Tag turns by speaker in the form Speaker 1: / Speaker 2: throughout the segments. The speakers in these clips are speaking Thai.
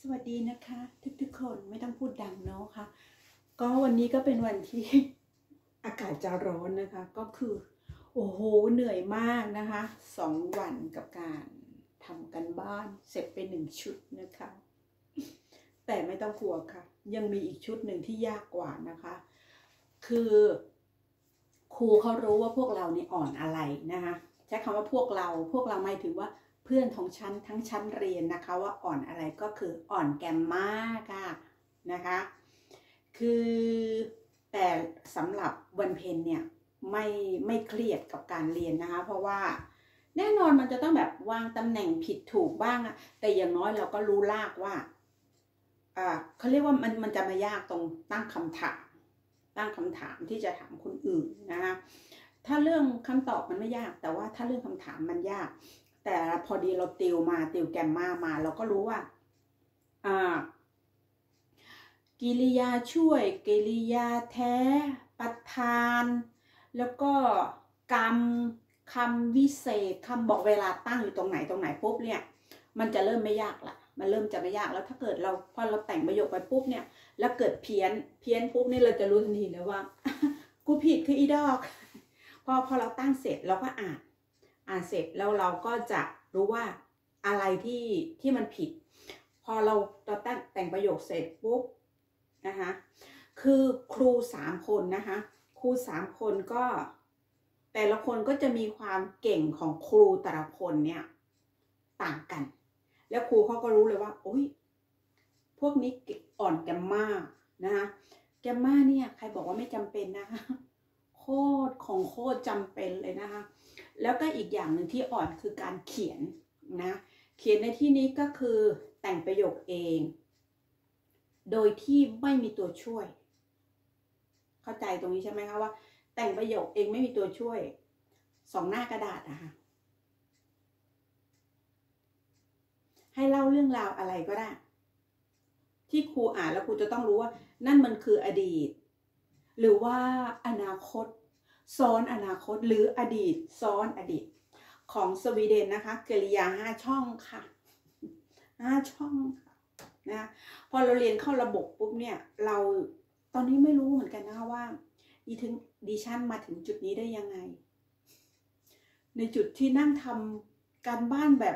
Speaker 1: สวัสดีนะคะทุกคนไม่ต้องพูดดังเนาะค่ะก็วันนี้ก็เป็นวันที่อากาศจะร้อนนะคะก็คือโอ้โหเหนื่อยมากนะคะ2 วันกับการทำกันบ้านเสร็จไป1 ชุดนะคะแต่ไม่ต้องกลัวค่ะยังมีอีกชุดหนึ่งที่ยากกว่านะคะคือครูเขารู้ว่าพวกเราเนี่ยอ่อนอะไรนะคะใช้คำว่าพวกเราหมายถึงว่าเพื่อนของฉันทั้งชั้นเรียนนะคะว่าอ่อนอะไรก็คืออ่อนแกมมาค่ะนะคะคือแต่สำหรับวันเพ็ญเนี่ยไม่เครียดกับการเรียนนะคะเพราะว่าแน่นอนมันจะต้องแบบวางตำแหน่งผิดถูกบ้างอะแต่อย่างน้อยเราก็รู้รากว่าเขาเรียกว่ามันจะมายากตรงตั้งคำถามที่จะถามคนอื่นนะคะถ้าเรื่องคำตอบมันไม่ยากแต่ว่าถ้าเรื่องคำถามมันยากแต่พอดีเราติวแกมมาเราก็รู้ว่ากิริยาช่วยกิริยาแท้ประธานแล้วก็กรรมคำวิเศษคำบอกเวลาตั้งอยู่ตรงไหนปุ๊บเนี่ยมันจะเริ่มไม่ยากละมันเริ่มจะไม่ยากแล้วถ้าเกิดพอเราแต่งประโยคไปปุ๊บเนี่ยแล้วเกิดเพี้ยนปุ๊บนี่เราจะรู้ทันทีเลยว่า กูผิดคืออีดอกพอเราตั้งเสร็จเราก็อ่านเสร็จแล้วเราก็จะรู้ว่าอะไรที่มันผิดพอเราแต่งประโยคเสร็จปุ๊บนะคะคือครู3 คนนะคะครู3 คนก็แต่ละคนก็จะมีความเก่งของครูแต่ละคนเนี่ยต่างกันแล้วครูเขาก็รู้เลยว่าโอ๊ยพวกนี้อ่อนแกมมานะคะแกมมาเนี่ยใครบอกว่าไม่จำเป็นนะคะโคตรจำเป็นเลยนะคะแล้วก็อีกอย่างหนึ่งที่อ่อนคือการเขียนนะเขียนในที่นี้ก็คือแต่งประโยคเองโดยที่ไม่มีตัวช่วยเข้าใจตรงนี้ใช่ไหมคะว่าแต่งประโยคเองไม่มีตัวช่วย2 หน้ากระดาษนะคะให้เล่าเรื่องราวอะไรก็ได้ที่ครูอ่านแล้วครูจะต้องรู้ว่านั่นมันคืออดีตหรือว่าอนาคตซ้อนอนาคตหรืออดีตซ้อนอดีตของสวีเดนนะคะกริยา5 ช่องค่ะ5 ช่องค่ะนะพอเราเรียนเข้าระบบปุ๊บเนี่ยเราตอนนี้ไม่รู้เหมือนกันนะคะว่าดิฉันมาถึงจุดนี้ได้ยังไงในจุดที่นั่งทำการบ้านแบบ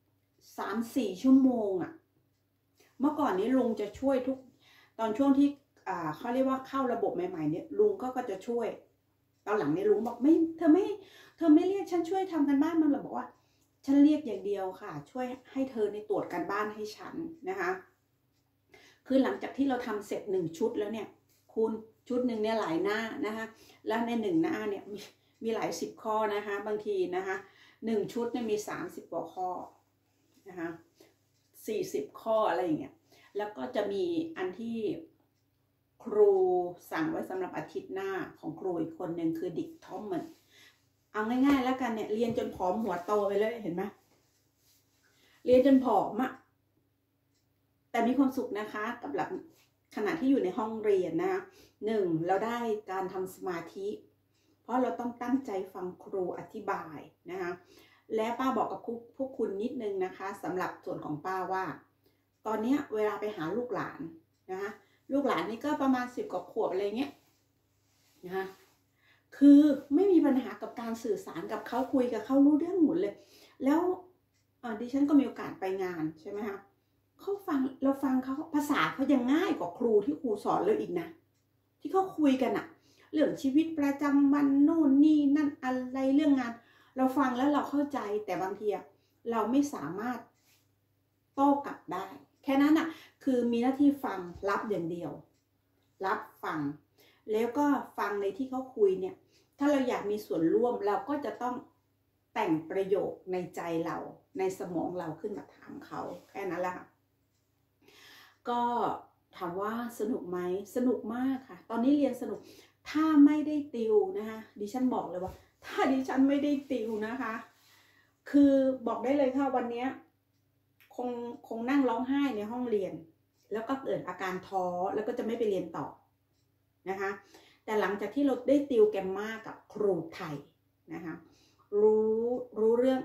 Speaker 1: 3-4 ชั่วโมงอะเมื่อก่อนนี้ลุงจะช่วยทุกตอนช่วงที่เขาเรียกว่าเข้าระบบใหม่ๆเนี่ยลุงก็จะช่วยตอนหลังเนี่ยลุงบอกไม่เธอไม่เรียกฉันช่วยทำกันบ้านมันหรอกบอกว่าฉันเรียกอย่างเดียวค่ะช่วยให้เธอในตรวจการบ้านให้ฉันนะคะคือหลังจากที่เราทำเสร็จ1 ชุดแล้วเนี่ยคุณชุดหนึ่งเนี่ยหลายหน้านะคะแล้วใน1 หน้าเนี่ยมีหลาย10 ข้อนะคะบางทีนะคะ1 ชุดเนี่ยมี30 กว่าข้อนะคะ40 ข้ออะไรอย่างเงี้ยแล้วก็จะมีอันที่ครูสั่งไว้สำหรับอาทิตย์หน้าของครูอีกคนหนึ่งคือดิกทอมมันเอาง่ายๆแล้วกันเนี่ยเรียนจนผอมหัวโตไปเลยเห็นไหมเรียนจนผอมอะแต่มีความสุขนะคะกับหลักขณะที่อยู่ในห้องเรียนนะ1เราได้การทำสมาธิเพราะเราต้องตั้งใจฟังครูอธิบายนะคะและป้าบอกกับพวกคุณนิดนึงนะคะสำหรับส่วนของป้าว่าตอนนี้เวลาไปหาลูกหลานนะคะลูกหลานนี่ก็ประมาณ10 กว่าขวบอะไรเงี้ยนะคะคือไม่มีปัญหากับการสื่อสารกับเขาคุยกับเขารู้เรื่องหมดเลยแล้วดิฉันก็มีโอกาสไปงานใช่ไหมคะเราฟังเขาภาษาเขายังง่ายกว่าครูที่ครูสอนเลยอีกนะที่เขาคุยกันอะเรื่องชีวิตประจำวันโน่นนี่นั่นอะไรเรื่องงานเราฟังแล้วเราเข้าใจแต่บางทีเราไม่สามารถโต้กลับได้แค่นั้นอะคือมีหน้าที่ฟังรับอย่างเดียวรับฟังแล้วก็ฟังในที่เขาคุยเนี่ยถ้าเราอยากมีส่วนร่วมเราก็จะต้องแต่งประโยคในใจเราในสมองเราขึ้นมาถามเขาแค่นั้นแหละก็ถามว่าสนุกไหมสนุกมากค่ะตอนนี้เรียนสนุกถ้าไม่ได้ติวนะคะดิฉันบอกเลยว่าถ้าดิฉันไม่ได้ติวนะคะคือบอกได้เลยค่ะวันนี้คงนั่งร้องไห้ในห้องเรียนแล้วก็เกิดอาการท้อแล้วก็จะไม่ไปเรียนต่อนะคะแต่หลังจากที่เราได้ติวแกมมากับครูไทยนะคะรู้เรื่อง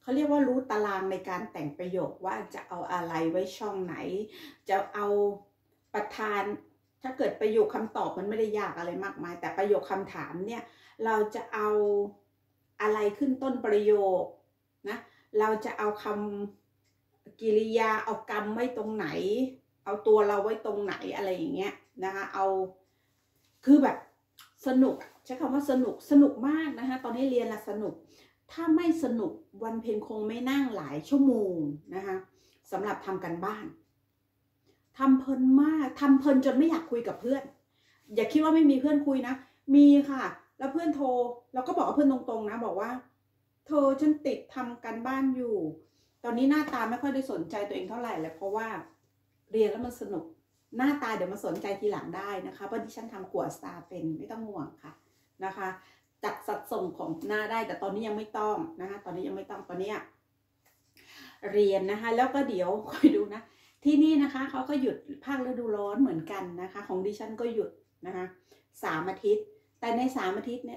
Speaker 1: เขาเรียกว่ารู้ตารางในการแต่งประโยคว่าจะเอาอะไรไว้ช่องไหน จะเอาประธานถ้าเกิดประโยคคำตอบมันไม่ได้ยากอะไรมากมายแต่ประโยคคำถามเนี่ยเราจะเอาอะไรขึ้นต้นประโยคนะเราจะเอาคำกริยาเอากรรมไว้ตรงไหนเอาตัวเราไว้ตรงไหนอะไรอย่างเงี้ยนะคะเอาคือแบบสนุกใช้คำว่าสนุกมากนะคะตอนที่เรียนละสนุกถ้าไม่สนุกวันเพ็ญคงไม่นั่งหลายชั่วโมงนะคะสำหรับทำกันบ้านทำเพลินมากทำเพลินจนไม่อยากคุยกับเพื่อนอย่าคิดว่าไม่มีเพื่อนคุยนะมีค่ะแล้วเพื่อนโทรเราก็บอกกับเพื่อนตรงๆนะบอกว่าเธอฉันติดทำกันบ้านอยู่ตอนนี้หน้าตาไม่ค่อยได้สนใจตัวเองเท่าไหร่เลยเพราะว่าเรียนแล้วมันสนุกหน้าตาเดี๋ยวมาสนใจทีหลังได้นะคะเพราะที่ฉันทำกัวสตาร์เป็นไม่ต้องห่วงค่ะนะคะจัดสัดส่งของหน้าได้แต่ตอนนี้ยังไม่ต้องนะคะตอนนี้ยังไม่ต้องตอนนี้เรียนนะคะแล้วก็เดี๋ยวคอยดูนะที่นี่นะคะเขาก็หยุดภาคฤดูร้อนเหมือนกันนะคะของดิฉันก็หยุดนะคะ3 อาทิตย์แต่ใน3 อาทิตย์เนี่ย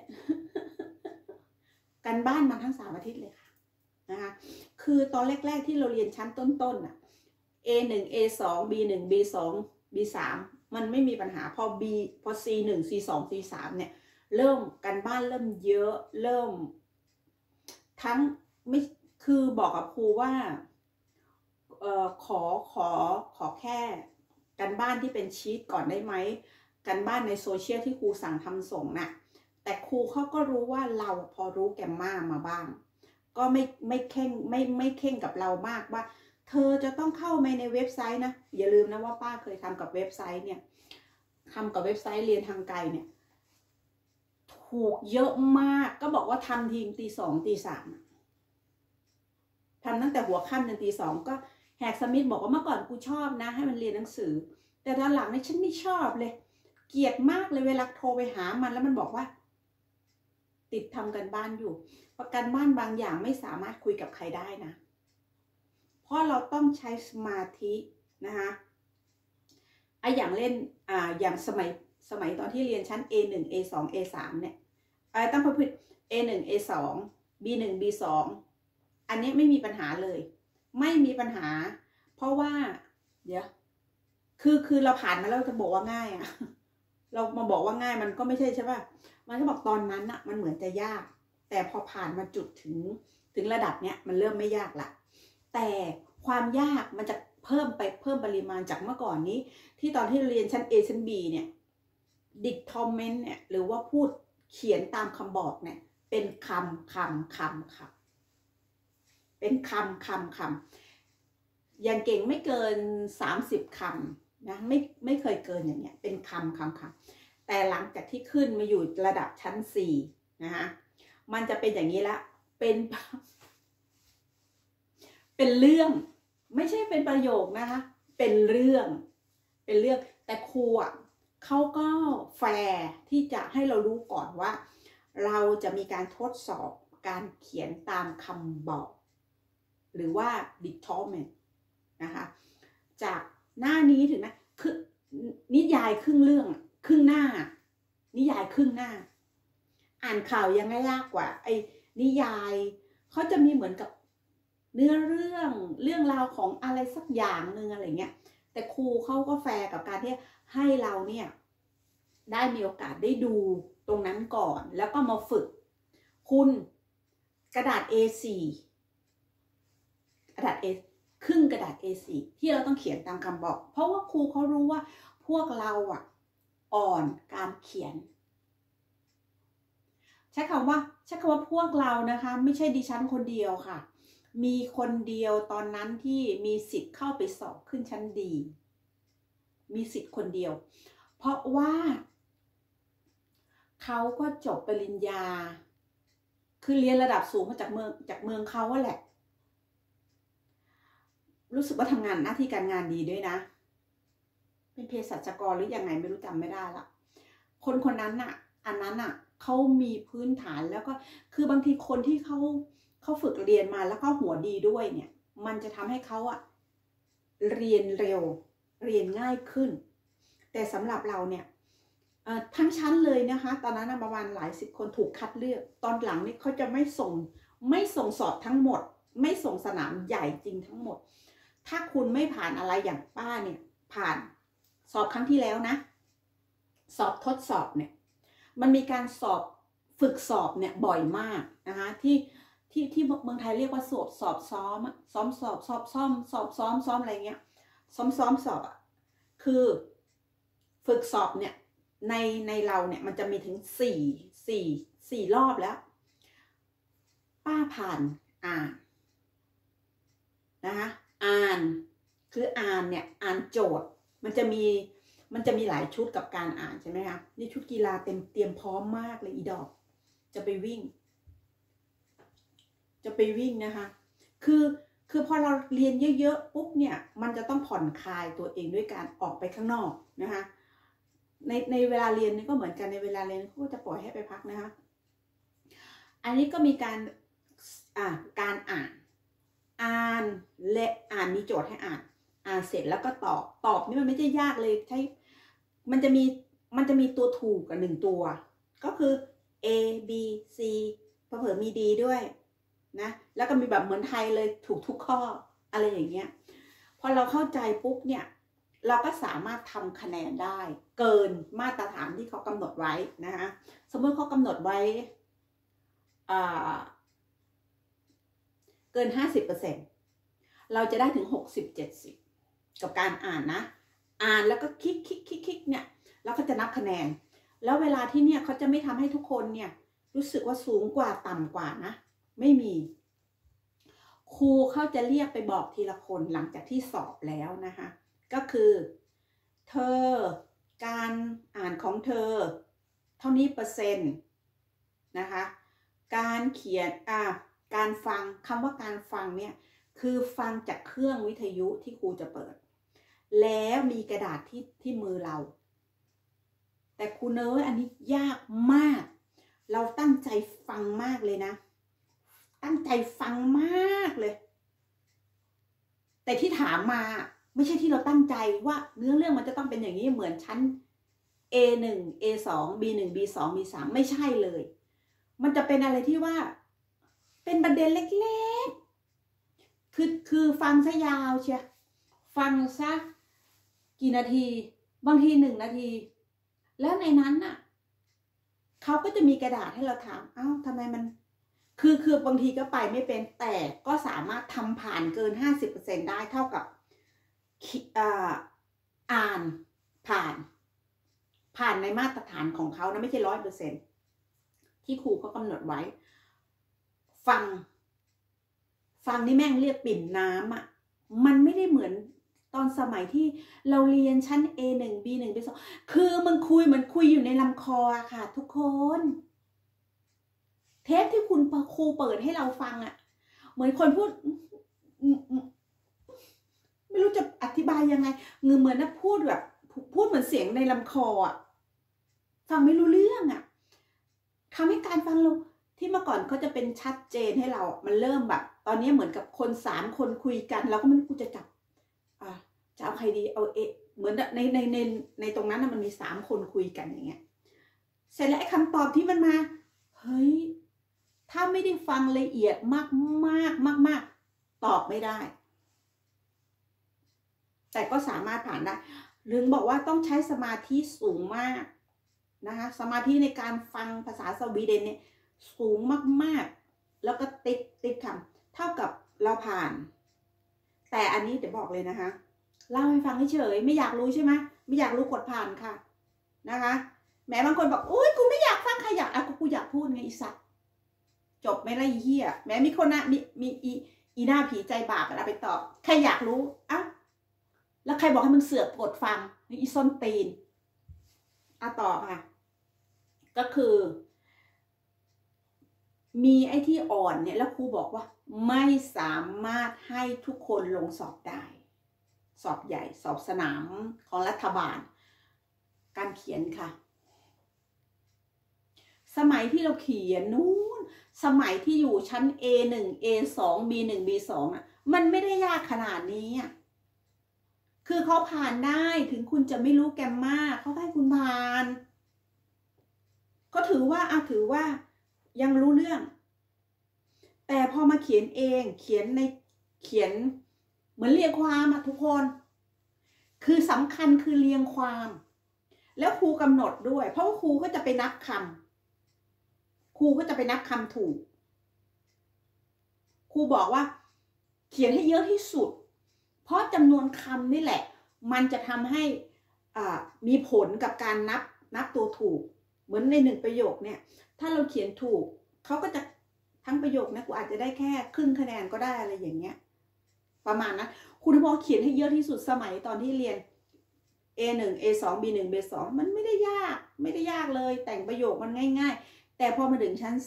Speaker 1: กันบ้านมาทั้ง3 อาทิตย์เลยค่ะนะคะคือตอนแรกๆที่เราเรียนชั้นต้นๆน่ะ A1 A2 B1 B2 B3 มันไม่มีปัญหาพอ C1 C2 C3 เนี่ยเริ่มกันบ้านเริ่มเยอะเริ่มทั้งไม่คือบอกกับครูว่าขอแค่กันบ้านที่เป็นชีตก่อนได้ไหมกันบ้านในโซเชียลที่ครูสั่งทำส่งน่ะแต่ครูเขาก็รู้ว่าเราพอรู้แกมมามาบ้างก็ไม่เข่งกับเรามากว่าเธอจะต้องเข้าไปในเว็บไซต์นะอย่าลืมนะว่าป้าเคยทำกับเว็บไซต์เนี่ยทำกับเว็บไซต์เรียนทางไกลเนี่ยถูกเยอะมากก็บอกว่าทำทีตี 2 ตี 3ทำตั้งแต่หัวค่ำจนตี 2ก็แหกสมิธบอกว่าเมื่อก่อนกูชอบนะให้มันเรียนหนังสือแต่ตอนหลังนี่ฉันไม่ชอบเลยเกลียดมากเลยเวลาโทรไปหามันแล้วมันบอกว่าติดทำกันบ้านอยู่ประกันบ้านบางอย่างไม่สามารถคุยกับใครได้นะเพราะเราต้องใช้สมาธินะคะอย่างเล่นอย่างสมัยตอนที่เรียนชั้น A1 A2 A3 เนี่ยต้องพูด A1 A2 B1 B2 อันนี้ไม่มีปัญหาเลยไม่มีปัญหาเพราะว่าเดี๋ยวคือเราผ่านมาแล้วจะบอกว่าง่ายอะเรามาบอกว่าง่ายมันก็ไม่ใช่ใช่ป่ะมันก็บอกตอนนั้นอะมันเหมือนจะยากแต่พอผ่านมาจุดถึงระดับเนี้ยมันเริ่มไม่ยากละแต่ความยากมันจะเพิ่มปริมาณจากเมื่อก่อนนี้ที่ตอนที่เรียนชั้น A ชั้น B เนี่ยดิกทอมเมนต์เนี่ยหรือว่าพูดเขียนตามคำบอกเนี่ยเป็นคำเป็นคำอย่างเก่งไม่เกิน30 คำนะไม่เคยเกินอย่างเงี้ยเป็นคำแต่หลังจากที่ขึ้นมาอยู่ระดับชั้น4นะคะมันจะเป็นอย่างนี้ละเป็นเรื่องไม่ใช่เป็นประโยคนะคะเป็นเรื่องแต่ครูอ่ะเขาก็แฟร์ที่จะให้เรารู้ก่อนว่าเราจะมีการทดสอบการเขียนตามคำบอกหรือว่า determine นะคะจากหน้านี้ถึงนะคือนิยายครึ่งเรื่องครึ่งหน้านิยายครึ่งหน้าอ่านข่าวยังไงยากกว่าไอ้นิยายเขาจะมีเหมือนกับเนื้อเรื่องราวของอะไรสักอย่างหนึ่งอะไรเงี้ยแต่ครูเขาก็แฟร์กับการที่ให้เราเนี่ยได้มีโอกาสได้ดูตรงนั้นก่อนแล้วก็มาฝึกคุณกระดาษ A4 กระดาษ A ครึ่งกระดาษ A4 ที่เราต้องเขียนตามคำบอกเพราะว่าครูเขารู้ว่าพวกเราอ่ะอ่อนการเขียนใช้คำว่าพวกเรานะคะไม่ใช่ดิฉันคนเดียวค่ะมีคนเดียวตอนนั้นที่มีสิทธิ์เข้าไปสอบขึ้นชั้นดีมีสิทธิ์คนเดียวเพราะว่าเขาก็จบปริญญาคือเรียนระดับสูงมาจากเมืองเขาแหละรู้สึกว่าทำงานหน้าที่การงานดีด้วยนะเป็นเภสัชกรหรือยังไงไม่รู้จำไม่ได้ละคนนั้นน่ะอันนั้นน่ะเขามีพื้นฐานแล้วก็คือบางทีคนที่เขาฝึกเรียนมาแล้วก็หัวดีด้วยเนี่ยมันจะทำให้เขาอะเรียนเร็วเรียนง่ายขึ้นแต่สำหรับเราเนี่ยทั้งชั้นเลยนะคะตอนนั้นประมาณหลาย10 คนถูกคัดเลือกตอนหลังนี่เขาจะไม่ส่งสอบทั้งหมดไม่ส่งสนามใหญ่จริงทั้งหมดถ้าคุณไม่ผ่านอะไรอย่างป้าเนี่ยผ่านสอบครั้งที่แล้วนะสอบทดสอบเนี่ยมันมีการสอบฝึกสอบเนี่ยบ่อยมากนะคะที่เมืองไทยเรียกว่าสอบซ้อมซ้อมสอบสอบซ้อมสอบซ้อมซ้อมอะไรเงี้ยซ้อมสอบอะคือฝึกสอบเนี่ยในเราเนี่ยมันจะมีถึงสี่รอบแล้วป้าผ่านอ่านนะคะอ่านคืออ่านเนี่ยอ่านโจทย์มันจะมีหลายชุดกับการอ่านใช่ไหมคะนี่ชุดกีฬาเตรียมพร้อมมากเลยอีดอกจะไปวิ่งนะคะคือพอเราเรียนเยอะๆปุ๊บเนี่ยมันจะต้องผ่อนคลายตัวเองด้วยการออกไปข้างนอกนะคะในเวลาเรียนนี่ก็เหมือนกันในเวลาเรียนเขาก็จะปล่อยให้ไปพักนะคะอันนี้ก็มีการอ่านและอ่านมีโจทย์ให้อ่านเสร็จแล้วก็ตอบนี่มันไม่ใช่ยากเลยใช้มันจะมีตัวถูกกับ1ตัวก็คือ A B C เผื่อมี D ด้วยนะแล้วก็มีแบบเหมือนไทยเลยถูกทุกข้ออะไรอย่างเงี้ยพอเราเข้าใจปุ๊บเนี่ยเราก็สามารถทำคะแนนได้เกินมาตรฐานที่เขากำหนดไว้นะคะสมมติเขากำหนดไว้เกิน 50% เราจะได้ถึง 60-70 กับการอ่านนะอ่านแล้วก็คลิกเนี่ยแล้วก็จะนับคะแนนแล้วเวลาที่เนี่ยเขาจะไม่ทำให้ทุกคนเนี่ยรู้สึกว่าสูงกว่าต่ำกว่านะไม่มีครูเขาจะเรียกไปบอกทีละคนหลังจากที่สอบแล้วนะคะก็คือเธอการอ่านของเธอเท่านี้%นะคะการเขียนการฟังคำว่าการฟังเนี่ยคือฟังจากเครื่องวิทยุที่ครูจะเปิดแล้วมีกระดาษที่มือเราแต่ครูเนยอันนี้ยากมากเราตั้งใจฟังมากเลยนะตั้งใจฟังมากเลยแต่ที่ถามมาไม่ใช่ที่เราตั้งใจว่าเนื้อเรื่องมันจะต้องเป็นอย่างนี้เหมือนชั้น A1 A2 B1 B2 B3 ไม่ใช่เลยมันจะเป็นอะไรที่ว่าเป็นประเด็นเล็กๆคือฟังซะยาวเชียฟังซะกี่นาทีบางที1 นาทีแล้วในนั้นน่ะเขาก็จะมีกระดาษให้เราถามเอ้าทำไมมันคือบางทีก็ไปไม่เป็นแต่ก็สามารถทำผ่านเกิน 50% ได้เท่ากับอ่านผ่านในมาตรฐานของเขานะไม่ใช่ 100% ที่ครูเขากำหนดไว้ฟังนี่แม่งเรียกปิ่มน้ำอ่ะมันไม่ได้เหมือนตอนสมัยที่เราเรียนชั้น A1 B1 B2 คือมันคุยเหมือนคุยอยู่ในลำคอค่ะทุกคนเทปที่คุณครูเปิดให้เราฟังอ่ะเหมือนคนพูดไม่รู้จะอธิบายยังไงเหมือนนะพูดเหมือนเสียงในลำคออ่ะฟังไม่รู้เรื่องอ่ะทำให้การฟังเราที่เมื่อก่อนเขาจะเป็นชัดเจนให้เรามันเริ่มแบบตอนนี้เหมือนกับคน3 คนคุยกันเราก็ไม่รู้กูจะจับจะเอาใครดีเอาเหมือนในตรงนั้นมันมี3 คนคุยกันอย่างเงี้ยเสร็จแล้วไอ้คำตอบที่มันมาเฮ้ยถ้าไม่ได้ฟังละเอียดมากตอบไม่ได้แต่ก็สามารถผ่านได้ถึงบอกว่าต้องใช้สมาธิสูงมากนะคะสมาธิในการฟังภาษาสวีเดนเนี่ยสูงมากแล้วก็ติ๊กคำเท่ากับเราผ่านแต่อันนี้จะบอกเลยนะคะเล่าให้ฟังเฉยไม่อยากรู้ใช่ไหมไม่อยากรู้กดผ่านค่ะนะคะแม้บางคนบอกอุ้ยกูไม่อยากฟังใครอยากกูอยากพูดไงอีสัตว์จบไม่ไรเหี้ยแม้มีคนนะมีอีหน้าผีใจบาปอะไรไปตอบใครอยากรู้แล้วใครบอกให้มึงเสือกกดฟังนี่อีส้นตีนต่อค่ะก็คือมีไอ้ที่อ่อนเนี่ยแล้วครูบอกว่าไม่สามารถให้ทุกคนลงสอบได้สอบใหญ่สอบสนามของรัฐบาลการเขียนค่ะสมัยที่เราเขียนนู้นสมัยที่อยู่ชั้น A1 A2 B1 B2 มันไม่ได้ยากขนาดนี้คือเขาผ่านได้ถึงคุณจะไม่รู้แกมมาเขาให้คุณผ่านก็ถือว่ายังรู้เรื่องแต่พอมาเขียนเองเขียนเหมือนเรียงความอะทุกคนคือสำคัญคือเรียงความแล้วครูกำหนดด้วยเพราะว่าครูก็จะไปนับคำถูกครูบอกว่าเขียนให้เยอะที่สุดเพราะจำนวนคำนี่แหละมันจะทำให้มีผลกับการนับตัวถูกเหมือนใน1ประโยคเนี่ยถ้าเราเขียนถูกเขาก็จะทั้งประโยคนะกูอาจจะได้แค่ครึ่งคะแนนก็ได้อะไรอย่างเงี้ยประมาณนั้นคุณพอเขียนให้เยอะที่สุดสมัยตอนที่เรียน A1 A2 B1 B2 มันไม่ได้ยากเลยแต่งประโยคมันง่ายๆแต่พอมาถึงชั้น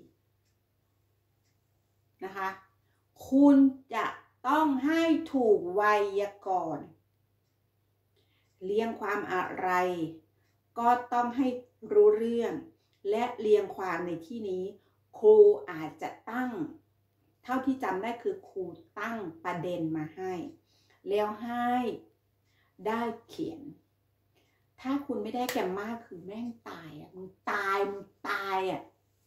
Speaker 1: 4นะคะคุณจะต้องให้ถูกไวยากรณ์เรียงความอะไรก็ต้องให้รู้เรื่องและเรียงความในที่นี้ครูอาจจะตั้งเท่าที่จำได้คือครูตั้งประเด็นมาให้แล้วให้ได้เขียนถ้าคุณไม่ได้แกมมาคือแม่งตายอ่ะมึงตายอ่ะ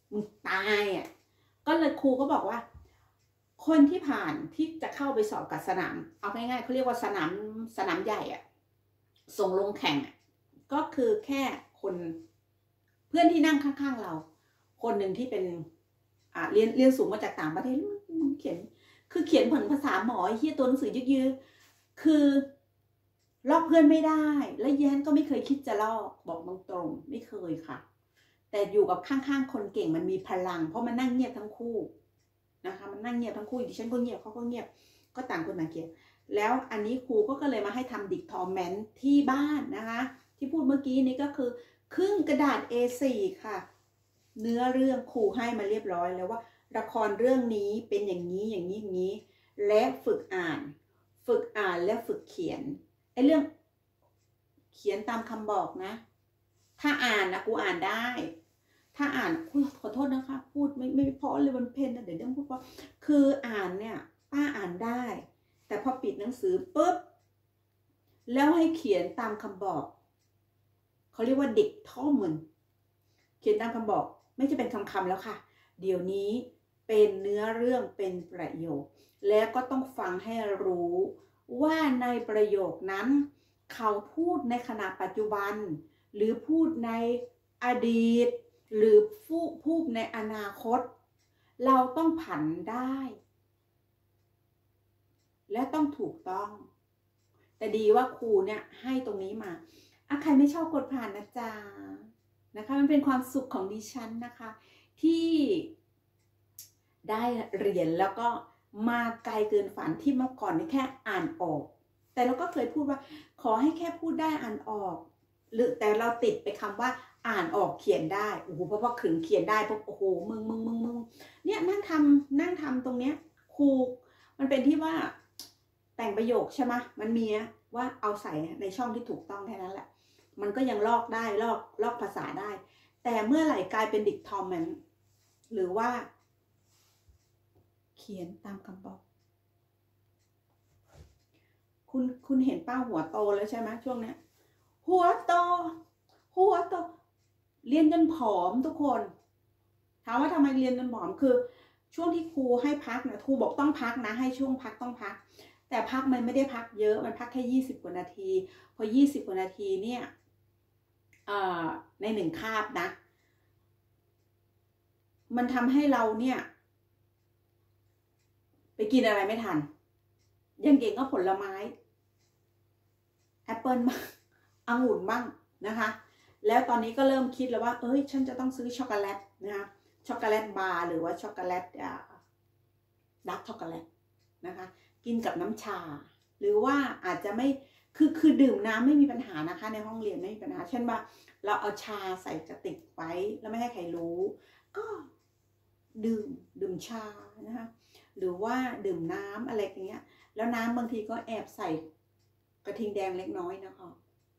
Speaker 1: ก็เลยครูก็บอกว่าคนที่ผ่านที่จะเข้าไปสอบกับสนามเอาง่ายๆเขาเรียกว่าสนามใหญ่อ่ะส่งลงแข่งก็คือแค่คนเพื่อนที่นั่งข้างๆเราคนหนึ่งที่เป็นเรียนสูงมาจากต่างประเทศมันเขียนเหมือนภาษาหมอไอ้เหี้ยตัวหนังสือยืดๆคือลอกเพื่อนไม่ได้และแย้นก็ไม่เคยคิดจะลอกบอกตรงๆไม่เคยค่ะแต่อยู่กับข้างๆคนเก่งมันมีพลังเพราะมันนั่งเงียบทั้งคู่นะคะมันนั่งเงียบทั้งคู่ดิฉันก็เงียบเขาก็เงียบก็ต่างคนต่างเขียนแล้วอันนี้ครูก็เลยมาให้ทำดิกทอมเมนต์ที่บ้านนะคะที่พูดเมื่อกี้นี้ก็คือครึ่งกระดาษ A4 ค่ะเนื้อเรื่องครูให้มาเรียบร้อยแล้วว่าละครเรื่องนี้เป็นอย่างนี้และฝึกอ่านและฝึกเขียนไอ้เรื่องเขียนตามคำบอกนะถ้าอ่านนะกูอ่านได้ถ้าอ่านขอโทษนะคะพูดไม่เพราะเลยวันเพนนะเดี๋ยวต้องพูดเพราะคืออ่านเนี่ยป้าอ่านได้แต่พอปิดหนังสือปุ๊บแล้วให้เขียนตามคำบอกเขาเรียกว่าเด็กท่อเหมือนเขียนตามคำบอกไม่จะเป็นคำแล้วค่ะเดี๋ยวนี้เป็นเนื้อเรื่องเป็นประโยคแล้วก็ต้องฟังให้รู้ว่าในประโยคนั้นเขาพูดในขณะปัจจุบันหรือพูดในอดีตหรือพูดในอนาคตเราต้องผันได้และต้องถูกต้องแต่ดีว่าครูเนี่ยให้ตรงนี้มาใครไม่ชอบกดผ่านนะจ๊ะนะคะมันเป็นความสุขของดิฉันนะคะที่ได้เรียนแล้วก็มาไกลเกินฝันที่เมื่อก่อนนี่แค่อ่านออกแต่เราก็เคยพูดว่าขอให้แค่พูดได้อ่านออกหรือแต่เราติดไปคำว่าอ่านออกเขียนได้โอ้โหเพราะว่าขึงเขียนได้เพราะโอ้โหมึงเนี่ยนั่งทำตรงเนี้ยครูมันเป็นที่ว่าแต่งประโยคใช่ไหมมันมีว่าเอาใส่ในช่องที่ถูกต้องแค่นั้นแหละมันก็ยังลอกได้ลอกภาษาได้แต่เมื่อไหร่กลายเป็นดิกทอมมันหรือว่าเขียนตามคำบอกคุณเห็นป้าหัวโตแล้วใช่ไหมช่วงนี้หัวโตเรียนจนผอมทุกคนถามว่าทำไมเรียนจนผอมคือช่วงที่ครูให้พักนะครูบอกต้องพักนะให้ช่วงพักต้องพักแต่พักมันไม่ได้พักเยอะมันพักแค่20 กว่านาทีพอ20 กว่านาทีเนี่ยใน1 คาบนะมันทำให้เราเนี่ยไปกินอะไรไม่ทันยังเก่งก็ผลไม้แอปเปิลบ้างองุ่นบ้างนะคะแล้วตอนนี้ก็เริ่มคิดแล้วว่าฉันจะต้องซื้อช็อกโกแลตนะคะช็อกโกแลตบาร์หรือว่าช็อกโกแลตดาร์กช็อกโกแลตนะคะกินกับน้ำชาหรือว่าอาจจะไม่คือดื่มน้ำไม่มีปัญหานะคะในห้องเรียนไม่มีปัญหาเช่นว่าเราเอาชาใส่กระติกไว้แล้วไม่ให้ใครรู้ก็ดื่มชานะคะหรือว่าดื่มน้ำอะไรอย่างเงี้ยแล้วน้ำบางทีก็แอบใส่กระทิงแดงเล็กน้อยนะคะ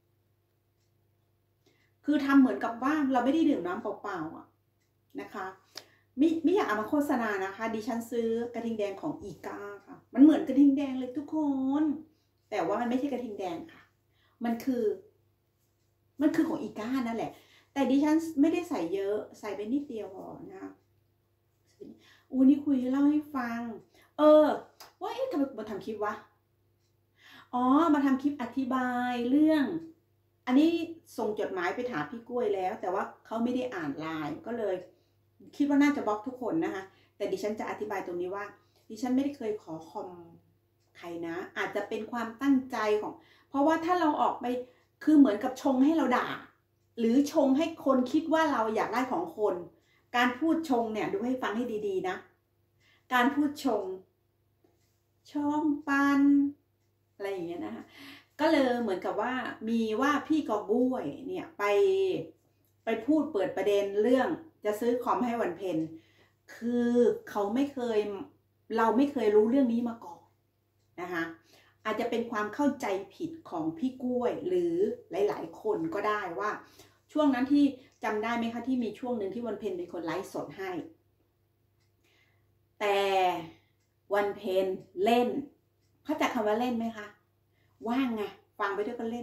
Speaker 1: คือทำเหมือนกับว่าเราไม่ได้ดื่มน้ำเปล่าๆนะคะไม่อยากเอามาโฆษณานะคะดิฉันซื้อกระทิงแดงของอีกาค่ะมันเหมือนกระทิงแดงเลยทุกคนแต่ว่ามันไม่ใช่กระทิงแดงค่ะมันคือของอีกานั่นแหละแต่ดิฉันไม่ได้ใส่เยอะใส่ไปนิดเดียวพอนะคะอู้นี่คุยให้เล่าให้ฟังว่าทำไมมาทำคลิปวะอ๋อมาทำคลิปอธิบายเรื่องอันนี้ส่งจดหมายไปถามพี่กล้วยแล้วแต่ว่าเขาไม่ได้อ่านไลน์ก็เลยคิดว่าน่าจะบล็อกทุกคนนะคะแต่ดิฉันจะอธิบายตรงนี้ว่าดิฉันไม่ได้เคยขอคอมใครนะอาจจะเป็นความตั้งใจของเพราะว่าถ้าเราออกไปคือเหมือนกับชงให้เราด่าหรือชงให้คนคิดว่าเราอยากได้ของคนการพูดชงเนี่ยดูให้ฟังให้ดีๆนะการพูดชงช่องปันอะไรอย่างเงี้ยนะคะก็เลยเหมือนกับว่ามีว่าพี่กอบวยเนี่ยไปพูดเปิดประเด็นเรื่องจะซื้อคอมให้วันเพ็ญคือเขาไม่เคยเราไม่เคยรู้เรื่องนี้มาก่อนนะคะอาจจะเป็นความเข้าใจผิดของพี่กล้วยหรือหลายๆคนก็ได้ว่าช่วงนั้นที่จำได้ไหมคะที่มีช่วงหนึ่งที่วันเพ็ญเป็นคนไลฟ์สดให้แต่วันเพ็ญเล่นเข้าใจคำว่าเล่นไหมคะว่างไงฟังไปด้วยก็เล่น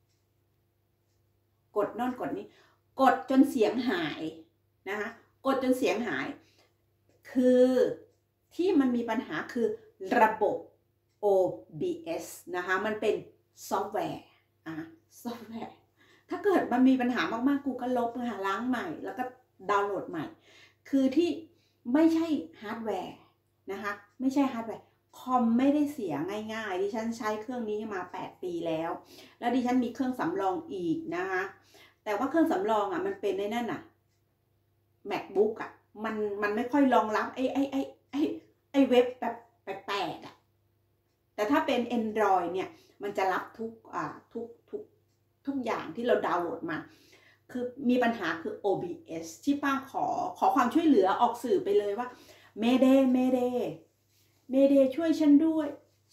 Speaker 1: กดนั่นกดนี้กดจนเสียงหายนะคะกดจนเสียงหายคือที่มันมีปัญหาคือระบบ OBS นะคะมันเป็นซอฟต์แวร์ซอฟต์แวร์ถ้าเกิดมันมีปัญหามากๆกูก็ลบนะคะล้างใหม่แล้วก็ดาวน์โหลดใหม่คือที่ไม่ใช่ฮาร์ดแวร์นะคะไม่ใช่ฮาร์ดแวร์คอมไม่ได้เสียง่ายๆดิฉันใช้เครื่องนี้มา8 ปีแล้วดิฉันมีเครื่องสำรองอีกนะคะแต่ว่าเครื่องสำรองมันเป็นในนั่นMacBook มันไม่ค่อยรองรับไอ้เว็บแบบแปลกๆแต่ถ้าเป็น Android เนี่ยมันจะรับทุกอย่างที่เราดาวน์โหลดมาคือมีปัญหาคือ OBS ที่ป้าขอความช่วยเหลือออกสื่อไปเลยว่าเมเดช่วยฉันด้วย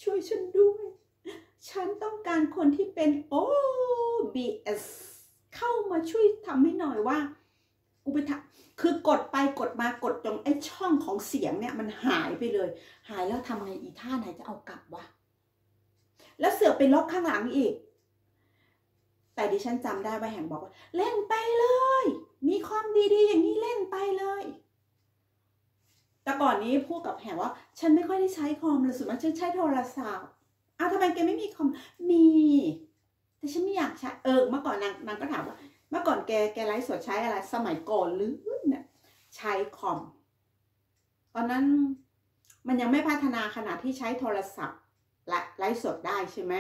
Speaker 1: ฉันต้องการคนที่เป็น OBS เข้ามาช่วยทำให้หน่อยว่ากูไปทำคือกดไปกดมากดจนไอ้ช่องของเสียงเนี่ยมันหายไปเลยหายแล้วทำไงอีท่าไหนจะเอากลับวะแล้วเสือกไปล็อกข้างหลังอีกแต่ดิฉันจำได้ว่าแห่งบอกว่าเล่นไปเลยมีความดีๆอย่างนี้เล่นไปเลยแต่ก่อนนี้พูดกับแห่งว่าฉันไม่ค่อยได้ใช้คอมเลยส่วนมากฉันใช้โทรศัพท์ทำไมแกไม่มีคอมมีแต่ฉันไม่อยากใช้เมื่อก่อนนางก็ถามว่าเมื่อก่อนแกไลฟ์สดใช้อะไรสมัยก่อนหรือเนี่ยใช้คอมตอนนั้นมันยังไม่พัฒนาขนาดที่ใช้โทรศัพท์และไลฟ์สดได้ใช่ไหม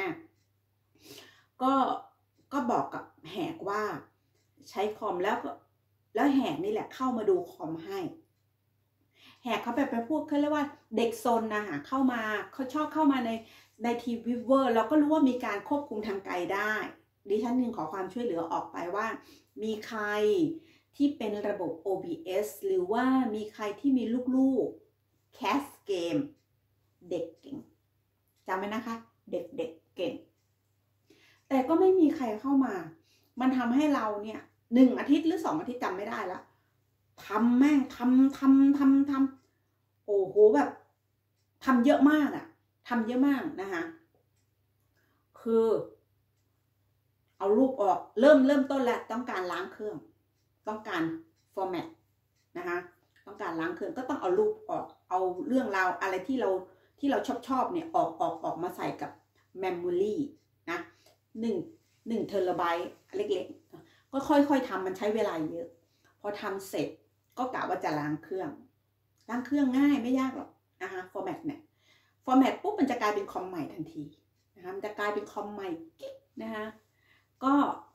Speaker 1: ก็บอกกับแหกว่าใช้คอมแล้วแหกนี่แหละเข้ามาดูคอมให้แหกเขาไปพวกเขาเรียกว่าเด็กซนนะคะเข้ามาเขาชอบเข้ามาในทีวีเวอร์เราก็รู้ว่ามีการควบคุมทางไกลได้ดิฉันนึงขอความช่วยเหลือออกไปว่ามีใครที่เป็นระบบ OBS หรือว่ามีใครที่มีลูกๆแคสเกมเด็กเก่งจำไว้นะคะเด็กเก่งแต่ก็ไม่มีใครเข้ามามันทำให้เราเนี่ย1 อาทิตย์หรือ2 อาทิตย์จำไม่ได้แล้วทำแม่งทำโอ้โหแบบทำเยอะมากทำเยอะมากนะคะคือเอารูปออกเริ่มต้นแล้วต้องการล้างเครื่องต้องการฟอร์แมตนะคะต้องการล้างเครื่องก็ต้องเอารูปออกเอาเรื่องราวอะไรที่เราชอบเนี่ยออกมาใส่กับเมมโมรี่นะ1 เทราไบต์เล็กๆก็ค่อยๆทำมันใช้เวลาเยอะพอทำเสร็จก็กะว่าจะล้างเครื่องง่ายไม่ยากหรอกนะคะฟอร์แมตเนี่ยฟอร์แมตปุ๊บมันจะกลายเป็นคอมใหม่ทันทีนะคะมันจะกลายเป็นคอมใหม่กิ๊กนะคะก็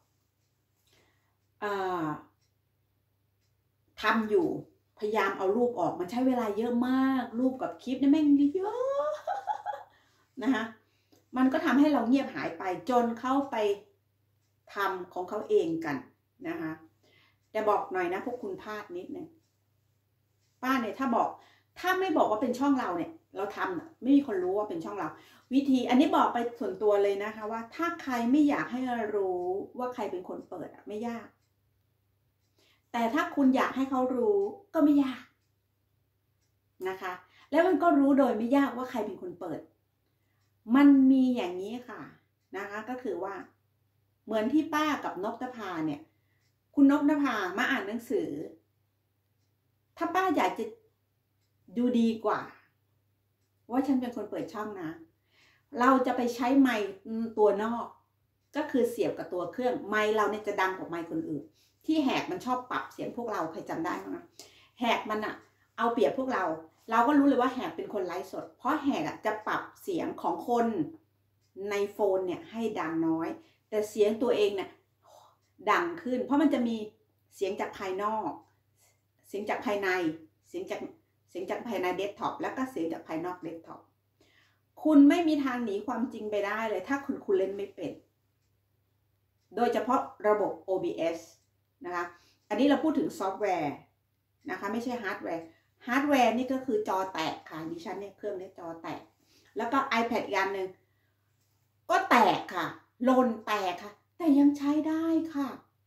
Speaker 1: ทำอยู่พยายามเอารูปออกมันใช้เวลาเยอะมากรูปกับคลิปเนี่ยแม่งเยอะนะคะมันก็ทำให้เราเงียบหายไปจนเข้าไปทำของเขาเองกันนะคะแต่บอกหน่อยนะพวกคุณพลาดนิดนึงป้าเนี่ยถ้าไม่บอกว่าเป็นช่องเราเนี่ยเราทำไม่มีคนรู้ว่าเป็นช่องเราวิธีอันนี้บอกไปส่วนตัวเลยนะคะว่าถ้าใครไม่อยากให้รู้ว่าใครเป็นคนเปิดไม่ยากแต่ถ้าคุณอยากให้เขารู้ก็ไม่ยากนะคะแล้วมันก็รู้โดยไม่ยากว่าใครเป็นคนเปิดมันมีอย่างนี้ค่ะนะคะก็คือว่าเหมือนที่ป้ากับนกนภาเนี่ยคุณนกนภามาอ่านหนังสือถ้าป้าอยากดูดีกว่าว่าฉันเป็นคนเปิดช่องนะเราจะไปใช้ไมค์ตัวนอกก็คือเสียบกับตัวเครื่องไมค์เราเนี่ยจะดังกว่าไมค์คนอื่นที่แหกมันชอบปรับเสียงพวกเราใครจำได้ไหมแหกมันอะเอาเปรียบพวกเราก็รู้เลยว่าแหกเป็นคนไลฟ์สดเพราะแหกอะจะปรับเสียงของคนในโฟนเนี่ยให้ดังน้อยแต่เสียงตัวเองเนี่ยดังขึ้นเพราะมันจะมีเสียงจากภายนอกเสียงจากภายในเสียงจากภายในเดสก์ท็อปแล้วก็เสียงจากภายนอกเดสก์ท็อปคุณไม่มีทางหนีความจริงไปได้เลยถ้าคุณเล่นไม่เป็นโดยเฉพาะระบบ OBS นะคะอันนี้เราพูดถึงซอฟต์แวร์นะคะไม่ใช่ฮาร์ดแวร์นี่ก็คือจอแตกค่ะดิฉันเนี่ยเครื่องนี้จอแตกแล้วก็ iPad อีกอันหนึ่งก็แตกค่ะหล่นแตกค่ะแต่ยังใช้ได้ค่ะ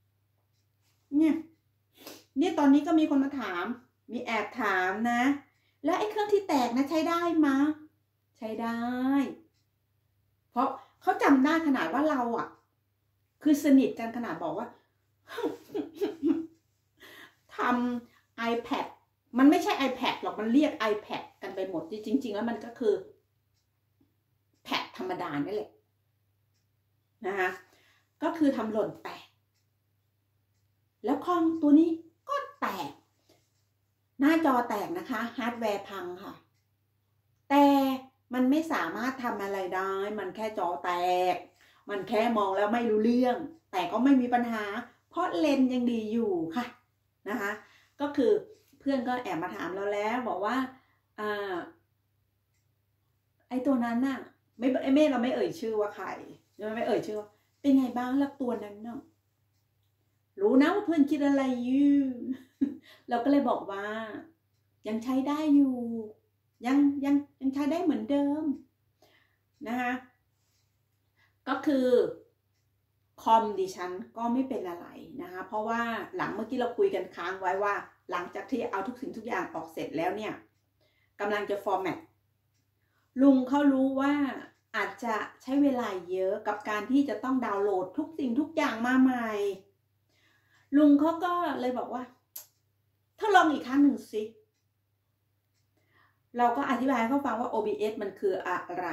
Speaker 1: เนี่ยตอนนี้ก็มีคนมาถามมีแอบถามนะแล้วไอ้เครื่องที่แตกนะใช้ได้มะใช้ได้เพราะเขาจำได้ขนาดว่าเราอ่ะคือสนิทกันขนาดบอกว่า ทำ iPad มันไม่ใช่ iPad หรอกมันเรียก iPad กันไปหมดจริงๆแล้วมันก็คือแพดธรรมดานี่แหละนะคะก็คือทำหล่นแตกแล้วคอมตัวนี้ก็แตกหน้าจอแตกนะคะฮาร์ดแวร์พังค่ะแต่มันไม่สามารถทำอะไรได้มันแค่จอแตกมันแค่มองแล้วไม่รู้เรื่องแต่ก็ไม่มีปัญหาเพราะเลนส์ยังดีอยู่ค่ะนะคะก็คือเพื่อนก็แอบมาถามเราแล้วบอกว่าไอ้ตัวนั้นน่ะไม่เราไม่เอ่ยชื่อว่าใครไม่เอ่ยชื่อเป็นไงบ้างแล้วตัวนั้นเนาะรู้นะว่าเพื่อนคิดอะไรอยู่เราก็เลยบอกว่ายังใช้ได้อยู่ยังใช้ได้เหมือนเดิมนะคะก็คือคอมดิฉันก็ไม่เป็นอะไรนะคะเพราะว่าหลังเมื่อกี้เราคุยกันค้างไว้ว่าหลังจากที่เอาทุกสิ่งทุกอย่างออกเสร็จแล้วเนี่ยกำลังจะฟอร์แมตลุงเขารู้ว่าอาจจะใช้เวลาเยอะกับการที่จะต้องดาวน์โหลดทุกสิ่งทุกอย่างมาใหม่ลุงเขาก็เลยบอกว่าทดลองอีกครั้งหนึ่งสิเราก็อธิบายให้เขาฟังว่า OBS มันคืออะไร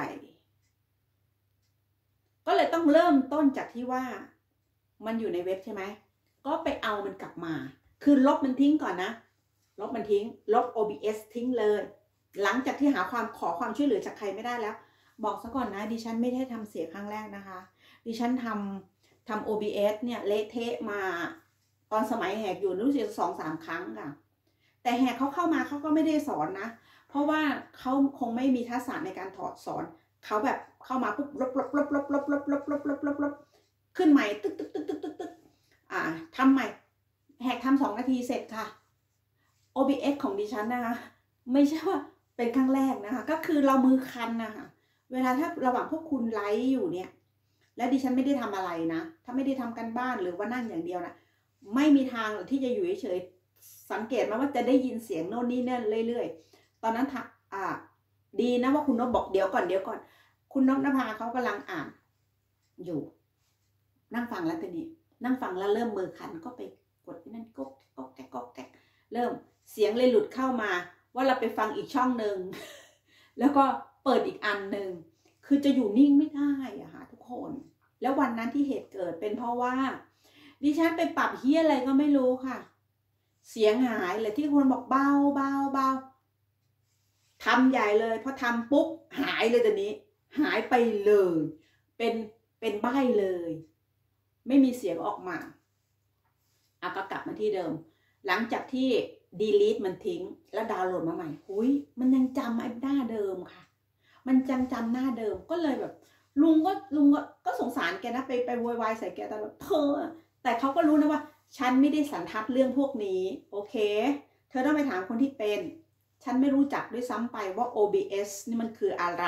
Speaker 1: ก็เลยต้องเริ่มต้นจากที่ว่ามันอยู่ในเว็บใช่ไหมก็ไปเอามันกลับมาคือลบมันทิ้งก่อนนะลบมันทิ้งลบ OBS ทิ้งเลยหลังจากที่ขอความช่วยเหลือจากใครไม่ได้แล้วบอกซะก่อนนะดิฉันไม่ได้ทำเสียครั้งแรกนะคะดิฉันทำ OBS เนี่ยเละเทะมาตอนสมัยแหกอยู่รู้สึก2-3 ครั้งค่ะแต่แหกเขาเข้ามาเขาก็ไม่ได้สอนนะเพราะว่าเขาคงไม่มีทักษะในการถอดสอนเขาแบบเข้ามาปุ๊บลบขึ้นใหม่ตึ๊กทำใหม่แหกทำ2 นาทีเสร็จค่ะ OBS ของดิฉันนะคะไม่ใช่ว่าเป็นครั้งแรกนะคะก็คือเรามือคันนะคะเวลาถ้าระหว่างพวกคุณไลฟ์อยู่เนี่ยและดิฉันไม่ได้ทำอะไรนะถ้าไม่ได้ทำกันบ้านหรือว่านั่งอย่างเดียวนะไม่มีทางที่จะอยู่เฉยๆสังเกตมาว่าจะได้ยินเสียงโน่นนี่นั่นเรื่อยๆตอนนั้นดีนะว่าคุณนพบอกเดี๋ยวก่อนคุณนพนภาเขากำลังอ่านอยู่นั่งฟังแล้วทีนี้นั่งฟังแล้วเริ่มมือคันก็ไปกดนั่นก๊กแก๊กเริ่มเสียงเลยหลุดเข้ามาว่าเราไปฟังอีกช่องหนึ่งแล้วก็เปิดอีกอันหนึ่งคือจะอยู่นิ่งไม่ได้อะค่ะทุกคนแล้ววันนั้นที่เหตุเกิดเป็นเพราะว่าดิฉันไปปรับเฮียอะไรก็ไม่รู้ค่ะเสียงหายเลยที่คนบอกเบาทำใหญ่เลยพอทำปุ๊บหายเลยตอนนี้หายไปเลยเป็นใบ้เลยไม่มีเสียงออกมาก็กลับมาที่เดิมหลังจากที่delete มันทิ้งแล้วดาวน์โหลดมาใหม่มันยังจำไอ้หน้าเดิมค่ะมันจำหน้าเดิมก็เลยแบบลุงก็สงสารแกนะไปโวยวายใส่แกตลอดแต่เขาก็รู้นะว่าฉันไม่ได้สันทัดเรื่องพวกนี้โอเคเธอต้องไปถามคนที่เป็นฉันไม่รู้จักด้วยซ้ำไปว่า OBS นี่มันคืออะไร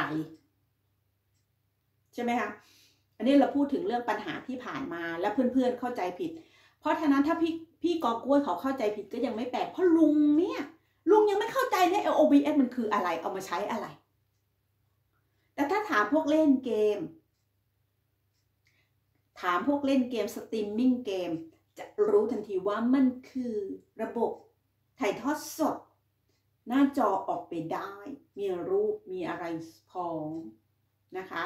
Speaker 1: ใช่ไหมคะอันนี้เราพูดถึงเรื่องปัญหาที่ผ่านมาและเพื่อนๆเข้าใจผิดเพราะฉะนั้นถ้าพี่กอกล้วยเขาเข้าใจผิดก็ยังไม่แปลกเพราะลุงยังไม่เข้าใจเลย OBS มันคืออะไรเอามาใช้อะไรแต่ถ้าถามพวกเล่นเกมสตรีมมิ่งเกมจะรู้ทันทีว่ามันคือระบบถ่ายทอดสดหน้าจอออกไปได้มีรูปมีอะไรพร้อมนะคะ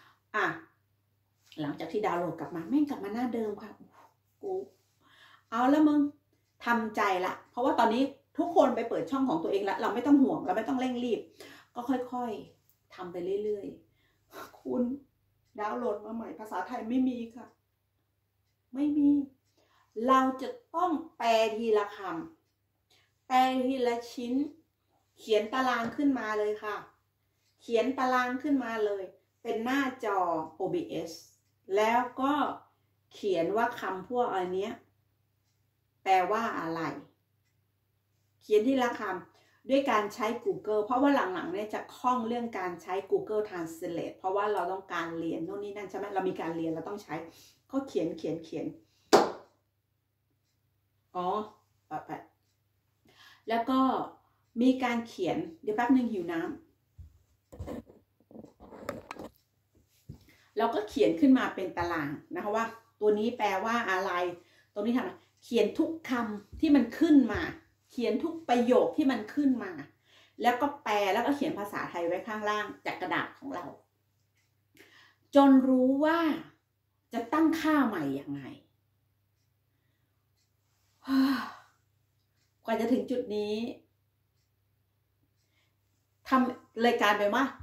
Speaker 1: หลังจากที่ดาวน์โหลดกลับมาแม่งกลับมาหน้าเดิมค่ะกูเอาแล้วมึงทำใจละเพราะว่าตอนนี้ทุกคนไปเปิดช่องของตัวเองแล้วเราไม่ต้องห่วงเราไม่ต้องเร่งรีบก็ค่อยๆทำไปเรื่อยๆคุณดาวน์โหลดมาใหม่ภาษาไทยไม่มีค่ะไม่มีเราจะต้องแปลทีละคำแปลทีละชิ้นเขียนตารางขึ้นมาเลยค่ะเขียนตารางขึ้นมาเลยเป็นหน้าจอ OBS แล้วก็เขียนว่าคำพวกอันเนี้ยแปลว่าอะไรเขียนทีละคำด้วยการใช้ Google เพราะว่าหลังๆเนี่ยจะคล่องเรื่องการใช้ Google Translate เพราะว่าเราต้องการเรียนโน่นนี่นั่นใช่ไหมเรามีการเรียนเราต้องใช้ก็เขียนอ๋อแบบแล้วก็มีการเขียนเดี๋ยวแป๊บนึงหิวน้ำเราก็เขียนขึ้นมาเป็นตารางนะคะว่าตัวนี้แปลว่าอะไรตัวนี้ทำเขียนทุกคำที่มันขึ้นมาเขียนทุกประโยคที่มันขึ้นมาแล้วก็แปลแล้วก็เขียนภาษาไทยไว้ข้างล่างจากกระดาษของเราจนรู้ว่าจะตั้งค่าใหม่ยังไงกว่าจะถึงจุดนี้ทำเลยกลายเป็นว่า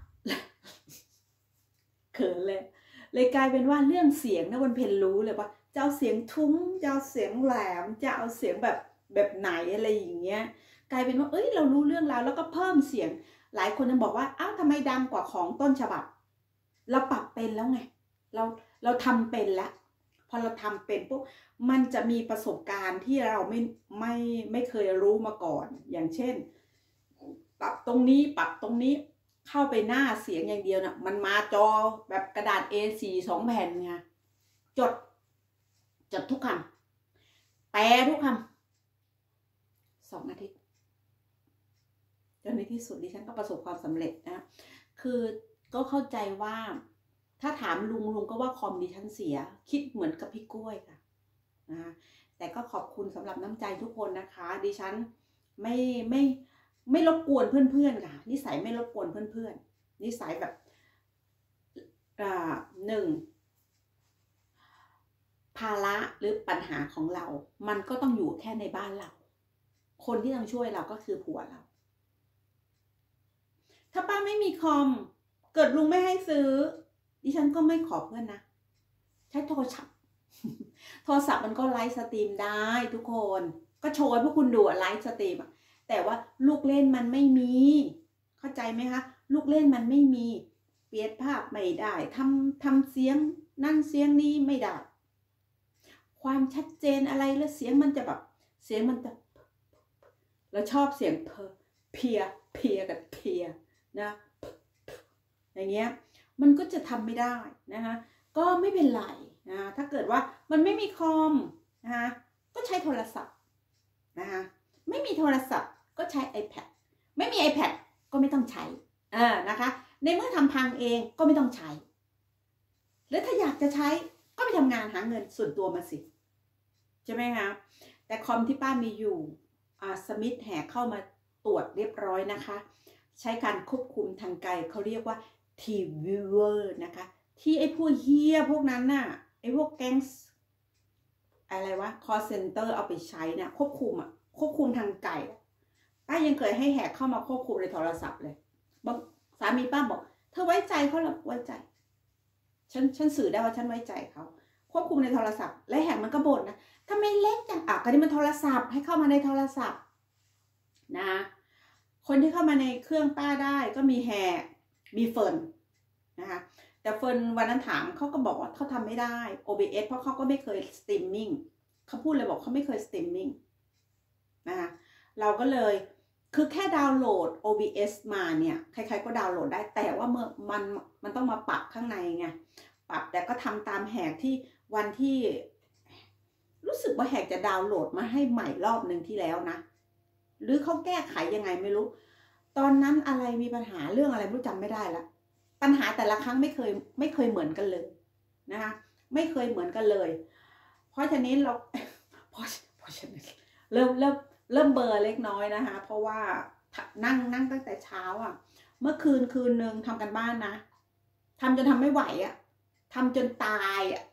Speaker 1: เขินเลยกลายเป็นว่าเรื่องเสียงนะวันเพ็ญรู้เลยว่าจะเอาเสียงทุ้มจะเอาเสียงแหลมจะเอาเสียงแบบไหนอะไรอย่างเงี้ยกลายเป็นว่าเรารู้เรื่องแล้วก็เพิ่มเสียงหลายคนยังบอกว่าอ้าวทำไมดังกว่าของต้นฉบับเราปรับเป็นแล้วไงเราทำเป็นแล้วพอเราทำเป็นปุ๊บมันจะมีประสบการณ์ที่เราไม่เคยรู้มาก่อนอย่างเช่นปรับตรงนี้ปรับตรงนี้เข้าไปหน้าเสียงอย่างเดียวน่ะมันมาจอแบบกระดาษ A4 2 แผ่นไงจดทุกคำแปลทุกคำ2 อาทิตย์จนในที่สุดดิฉันก็ประสบความสำเร็จนะคือก็เข้าใจว่าถ้าถามลุงก็ว่าคอมดิฉันเสียคิดเหมือนกับพี่กล้วยค่ะนะแต่ก็ขอบคุณสำหรับน้ำใจทุกคนนะคะดิฉันไม่รบกวนเพื่อนๆค่ะนิสัยไม่รบกวนเพื่อนๆนิสัยแบบภาระหรือปัญหาของเรามันก็ต้องอยู่แค่ในบ้านเราคนที่ต้องช่วยเราก็คือผัวเราถ้าป้าไม่มีคอมเกิดลุงไม่ให้ซื้อดิฉันก็ไม่ขอเพื่อนนะใช้โทรศัพท์มันก็ไลฟ์สตรีมได้ทุกคนก็โชว์ให้พวกคุณดูไลฟ์สตรีมแต่ว่าลูกเล่นมันไม่มีเข้าใจไหมคะลูกเล่นมันไม่มีเปลี่ยนภาพไม่ได้ทำเสียงนั่นเสียงนี้ไม่ได้ความชัดเจนอะไรแล้วเสียงมันจะแบบเสียงมันจะแล้วชอบเสียงเพียกับเพียนะอย่างเงี้ยมันก็จะทำไม่ได้นะคะก็ไม่เป็นไรนะถ้าเกิดว่ามันไม่มีคอมนะคะก็ใช้โทรศัพท์นะคะไม่มีโทรศัพท์ก็ใช้ iPad ไม่มี iPad ก็ไม่ต้องใช้นะคะในเมื่อทำพังเองก็ไม่ต้องใช้หรือถ้าอยากจะใช้ก็ไปทำงานหาเงินส่วนตัวมาสิใช่ไหมคะแต่คอมที่ป้ามีอยู่สมิธแห่เข้ามาตรวจเรียบร้อยนะคะใช้การควบคุมทางไกลเขาเรียกว่า T-Viewer นะคะที่ไอ้พวกเฮียพวกนั้นน่ะไอ้พวกแก๊งอะไรวะ call center เอาไปใช้เนี่ยควบคุมทางไกลป้ายังเคยให้แหกเข้ามาควบคุมในโทรศัพท์เลยบอกสามีป้าบอกเธอไว้ใจเขาหรอไว้ใจฉันสื่อได้ว่าฉันไว้ใจเขาควบคุมในโทรศัพท์และแหกมันก็บ่นนะทำไมเล็กจังก็นี่มันโทรศัพท์ให้เข้ามาในโทรศัพท์นะคนที่เข้ามาในเครื่องป้าได้ก็มีแหกมีเฟิร์นนะคะแต่เฟิร์นวันนั้นถามเขาก็บอกว่าเขาทำไม่ได้ OBS เพราะเขาก็ไม่เคยสตรีมมิ่งเขาพูดเลยบอกเขาไม่เคยสตรีมมิ่งนะคะเราก็เลยคือแค่ดาวน์โหลด OBS มาเนี่ยใครๆก็ดาวน์โหลดได้แต่ว่าเมื่อมันต้องมาปรับข้างในไงปรับแต่ก็ทำตามแหกที่วันที่รู้สึกว่าแหกจะดาวน์โหลดมาให้ใหม่รอบหนึ่งที่แล้วนะหรือเขาแก้ไขยังไงไม่รู้ตอนนั้นอะไรมีปัญหาเรื่องอะไรไม่รู้จำไม่ได้ละปัญหาแต่ละครั้งไม่เคยเหมือนกันเลยนะคะไม่เคยเหมือนกันเลยเพราะฉะนั้นเพราะฉะนั้นเริ่มเบอร์เล็กน้อยนะคะเพราะว่านั่งตั้งแต่เช้าอ่ะเมื่อคืนนึงทำกันบ้านนะทำจนทำไม่ไหวอ่ะทำจนตายอ่ะ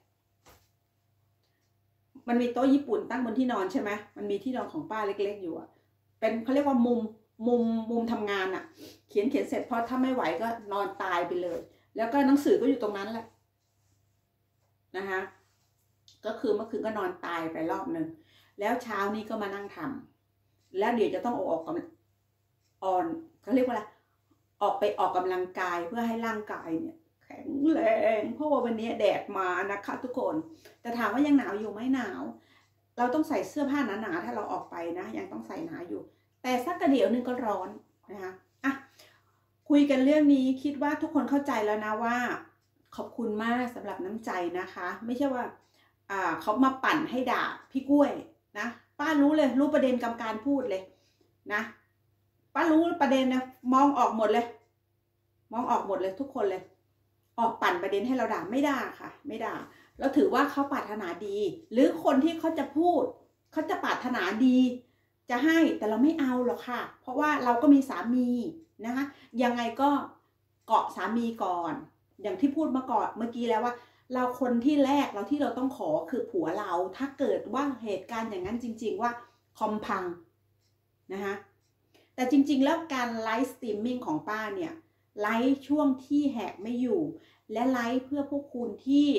Speaker 1: มันมีโต๊ะญี่ปุ่นตั้งบนที่นอนใช่ไหมมันมีที่นอนของป้าเล็กๆอยู่อ่ะเป็นเขาเรียกว่ามุมทำงานอ่ะเขียนเสร็จพอถ้าไม่ไหวก็นอนตายไปเลยแล้วก็หนังสือก็อยู่ตรงนั้นแหละนะคะก็คือเมื่อคืนก็นอนตายไปรอบนึงแล้วเช้านี้ก็มานั่งทำแล้วเดี๋ยวจะต้องออกกำลังเขาเรียกว่าอะไรออกกำลังกายเพื่อให้ร่างกายเนี่ยแข็งแรงเพราะว่าวันนี้แดดมานะคะทุกคนแต่ถามว่ายังหนาวอยู่ไหมหนาวเราต้องใส่เสื้อผ้าหนาๆถ้าเราออกไปนะยังต้องใส่หนาอยู่แต่สักกระเดี๋ยวนึงก็ร้อนนะคะอ่ะคุยกันเรื่องนี้คิดว่าทุกคนเข้าใจแล้วนะว่าขอบคุณมากสำหรับน้ำใจนะคะไม่ใช่ว่าเขามาปั่นให้ด่าพี่กล้วยนะป้ารู้เลยรู้ประเด็นกำการพูดเลยนะป้ารู้ประเด็นนะมองออกหมดเลยทุกคนเลยออกปั่นประเด็นให้เราด่าไม่ด่าค่ะไม่ด่าเราถือว่าเขาปรารถนาดีหรือคนที่เขาจะพูดเขาจะปรารถนาดีจะให้แต่เราไม่เอาหรอกค่ะเพราะว่าเราก็มีสามีนะคะยังไงก็เกาะสามีก่อนอย่างที่พูดมาก่อนเมื่อกี้แล้วว่าเราคนที่แรกที่เราต้องขอคือผัวเราถ้าเกิดว่าเหตุการณ์อย่างนั้นจริงๆว่าคอมพังนะคะแต่จริงๆแล้วการไลฟ์สตรีมมิ่งของป้าเนี่ยไลฟ์ช่วงที่แหกไม่อยู่และไลฟ์เพื่อพวกคุณที่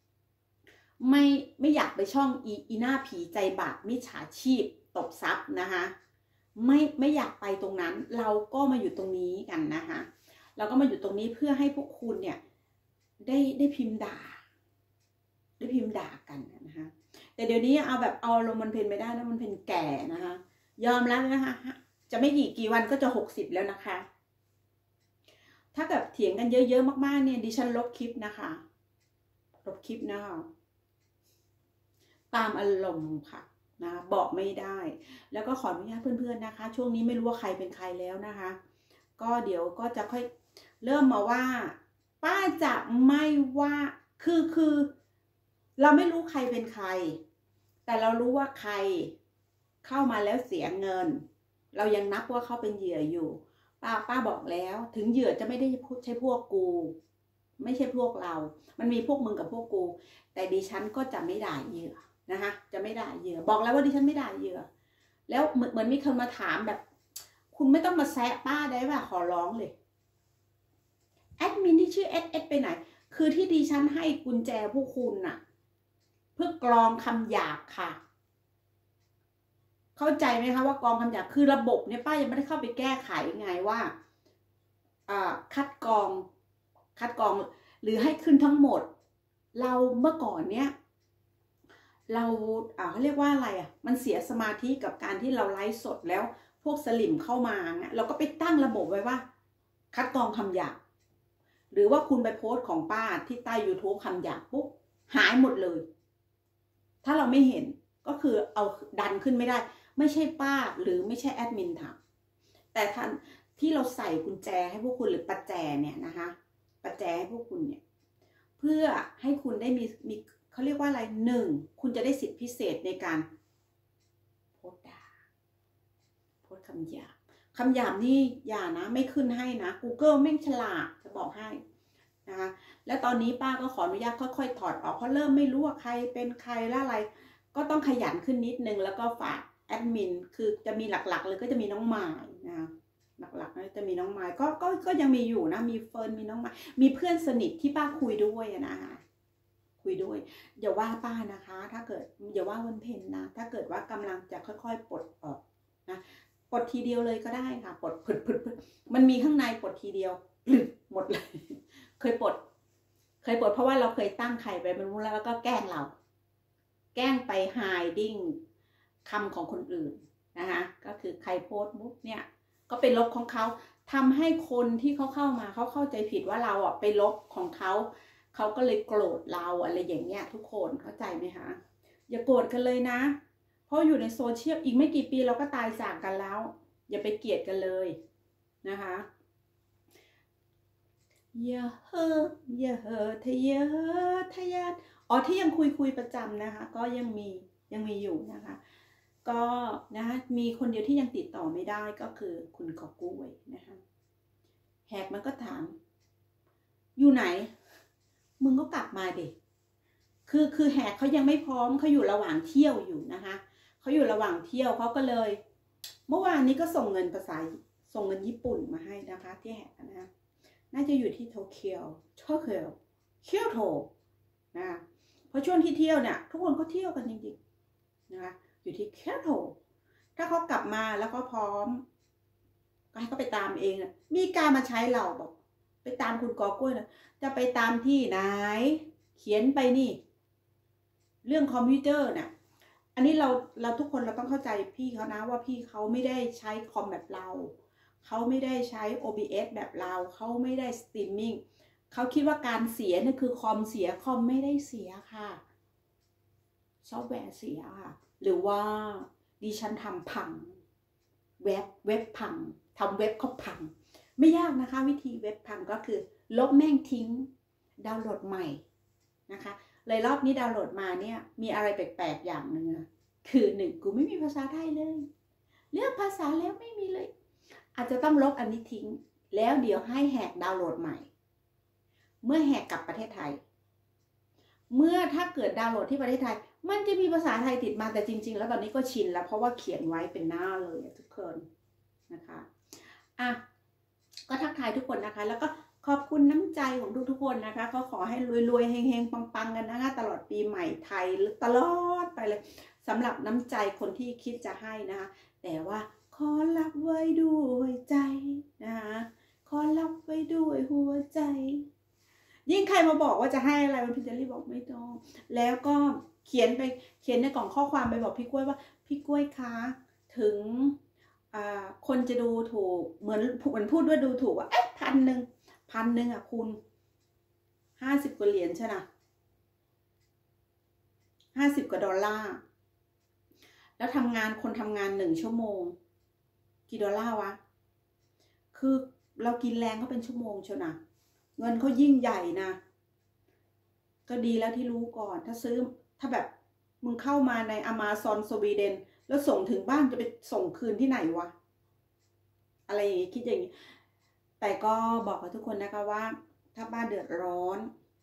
Speaker 1: ไม่อยากไปช่องอีหน้าผีใจบาปมิจฉาชีพตบทรัพย์นะคะไม่อยากไปตรงนั้นเราก็มาอยู่ตรงนี้กันนะคะเราก็มาอยู่ตรงนี้เพื่อให้พวกคุณเนี่ยได้พิมพ์ด่ากันนะคะแต่เดี๋ยวนี้เอาแบบเอาลงมันเพนไม่ได้นะมันเพนแก่นะคะยอมแล้วนะคะจะไม่กี่วันก็จะ60แล้วนะคะถ้าเกิดเถียงกันเยอะๆมากๆเนี่ยดิฉันลบคลิปนะคะตามอารมณ์ค่ะนะบอกไม่ได้แล้วก็ขออนุญาตเพื่อนๆนะคะช่วงนี้ไม่รู้ว่าใครเป็นใครแล้วนะคะก็เดี๋ยวก็จะค่อยเริ่มมาว่าป้าจะไม่ว่าคือเราไม่รู้ใครเป็นใครแต่เรารู้ว่าใครเข้ามาแล้วเสียเงินเรายังนับว่าเขาเป็นเหยื่ออยู่ป้าบอกแล้วถึงเหยื่อจะไม่ได้ใช่พวกกูไม่ใช่พวกเรามันมีพวกมึงกับพวกกูแต่ดิฉันก็จะไม่ด่าเหยื่อนะคะจะไม่ด่าเหยื่อบอกแล้วว่าดิฉันไม่ด่าเหยื่อแล้วเหมือนมีคนมาถามแบบคุณไม่ต้องมาแซะป้าได้ป่ะขอร้องเลยแอดมินที่ชื่อเอสไปไหนคือที่ดิฉันให้กุญแจพวกคุณน่ะเพื่อกรองคำหยาบค่ะเข้าใจไหมคะว่ากรองคำหยาบคือระบบเนี่ยป้ายังไม่ได้เข้าไปแก้ไขไงว่าคัดกรองหรือให้ขึ้นทั้งหมดเราเมื่อก่อนเนี้ยเราเขาเรียกว่าอะไรมันเสียสมาธิกับการที่เราไลฟ์สดแล้วพวกสลิมเข้ามาเนี่ยเราก็ไปตั้งระบบไว้ว่าคัดกรองคำหยาบหรือว่าคุณไปโพสต์ของป้าที่ใต้ YouTube คำหยาบปุ๊บหายหมดเลยถ้าเราไม่เห็นก็คือเอาดันขึ้นไม่ได้ไม่ใช่ป้าหรือไม่ใช่แอดมินทำแต่ท่านที่เราใส่กุญแจให้พวกคุณหรือประแจเนี่ยนะคะประแจให้พวกคุณเนี่ยเพื่อให้คุณได้มีเขาเรียกว่าอะไร1คุณจะได้สิทธิพิเศษในการโพสต์ด่าโพสต์คำหยาบนี่อย่านะไม่ขึ้นให้นะ Google แม่งฉลาดจะบอกให้นะคะและตอนนี้ป้าก็ขออนุญาตค่อยๆถอดออกเพราะเริ่มไม่รู้ว่าใครเป็นใครและอะไรก็ต้องขยันขึ้นนิดนึงแล้วก็ฝากแอดมินคือจะมีหลักๆเลยก็จะมีน้องไม้นะคะหลักๆนะจะมีน้องไม้ก็ยังมีอยู่นะมีเฟิร์นมีน้องไม้มีเพื่อนสนิทที่ป้าคุยด้วยนะคะคุยด้วยอย่าว่าป้านะคะถ้าเกิดอย่าว่าวันเพ็ญนะถ้าเกิดว่ากำลังจะค่อยๆปลดออกนะปลดทีเดียวเลยก็ได้ค่ะปลดผึดมันมีข้างในปลดทีเดียวหมดเลยเคยปลดเพราะว่าเราเคยตั้งใครไปมันรู้แล้วก็แกล้งเราแกล้งไปไฮดิ้งคำของคนอื่นนะคะก็คือใครโพสต์มุกเนี่ยก็ไปลบของเขาทำให้คนที่เขาเข้ามาเขาเข้าใจผิดว่าเราไปลบของเขาก็เลยโกรธเราอะไรอย่างเงี้ยทุกคนเข้าใจไหมคะอย่าโกรธกันเลยนะเพราะอยู่ในโซเชียลอีกไม่กี่ปีเราก็ตายจากกันแล้วอย่าไปเกลียดกันเลยนะคะอย่าเฮ้อทะเยอทะยานที่ยังคุยประจำนะคะก็ยังมีอยู่นะคะก็นะคะมีคนเดียวที่ยังติดต่อไม่ได้ก็คือคุณกอกล้วยนะคะแหกมันก็ถามอยู่ไหนมึงก็กลับมาดิคือแหกเขายังไม่พร้อมเขาอยู่ระหว่างเที่ยวอยู่นะคะเขาอยู่ระหว่างเที่ยวเขาก็เลยเมื่อวานนี้ก็ส่งเงินญี่ปุ่นมาให้นะคะที่แหกนะคะน่าจะอยู่ที่เกียวโตนะเพราะช่วงที่เที่ยวเนี่ยทุกคนก็เที่ยวกันจริงๆนะคะอยู่ที่เกียวโตถ้าเขากลับมาแล้วก็พร้อมก็ให้เขาไปตามเองนะมีการมาใช้เราบอกไปตามคุณกอกล้วยนะจะไปตามที่ไหนเขียนไปนี่เรื่องคอมพิวเตอร์น่ะอันนี้เราทุกคนเราต้องเข้าใจพี่เขานะว่าพี่เขาไม่ได้ใช้คอมแบบเราเขาไม่ได้ใช้ OBS แบบเราเขาไม่ได้สตรีมมิ่งเขาคิดว่าการเสียนี่คือคอมเสียคอมไม่ได้เสียค่ะซอฟต์แวร์เสียค่ะหรือว่าดิฉันทำพังเว็บพังทำเว็บเขาพังไม่ยากนะคะวิธีเว็บพังก็คือลบแม่งทิ้งดาวน์โหลดใหม่นะคะเลยรอบนี้ดาวน์โหลดมาเนี่ยมีอะไรแปลกๆอย่างหนึ่งคือหนึ่งกูไม่มีภาษาไทยเลยเลือกภาษาแล้วไม่มีเลยอาจจะต้องลบอันนี้ทิ้งแล้วเดี๋ยวให้แหกดาวน์โหลดใหม่เมื่อแหกกลับประเทศไทยเมื่อถ้าเกิดดาวน์โหลดที่ประเทศไทยมันจะมีภาษาไทยติดมาแต่จริงๆแล้วตอนนี้ก็ชินแล้วเพราะว่าเขียนไว้เป็นหน้าเลยทุกคนนะคะก็ทักทายทุกคนนะคะแล้วก็ขอบคุณน้ำใจของทุกๆคนนะคะก็ขอให้รวยๆเฮงๆปังๆกันนะคะตลอดปีใหม่ไทยตลอดไปเลยสำหรับน้ำใจคนที่คิดจะให้นะคะแต่ว่าขอรับไว้ด้วยใจนะคะขอรับไว้ด้วยหัวใจยิ่งใครมาบอกว่าจะให้อะไรมันพิจารีบอกไม่ต้องแล้วก็เขียนในกล่องข้อความไปบอกพี่กล้วยว่าพี่กล้วยคะถึงคนจะดูถูกเหมือนพูดด้วยดูถูกว่าพันหนึ่งคุณ50 กว่าเหรียญใช่ไหม50 กว่าดอลลาร์แล้วคนทำงาน1 ชั่วโมงกี่ดอลลาร์วะคือเรากินแรงเขาเป็นชั่วโมงเชียวนะเงินเขายิ่งใหญ่นะก็ดีแล้วที่รู้ก่อนถ้าแบบมึงเข้ามาใน Amazon สวีเดนแล้วส่งถึงบ้านจะไปส่งคืนที่ไหนวะอะไรอย่างนี้คิดอย่างนี้แต่ก็บอกกับทุกคนนะคะว่าถ้าบ้านเดือดร้อน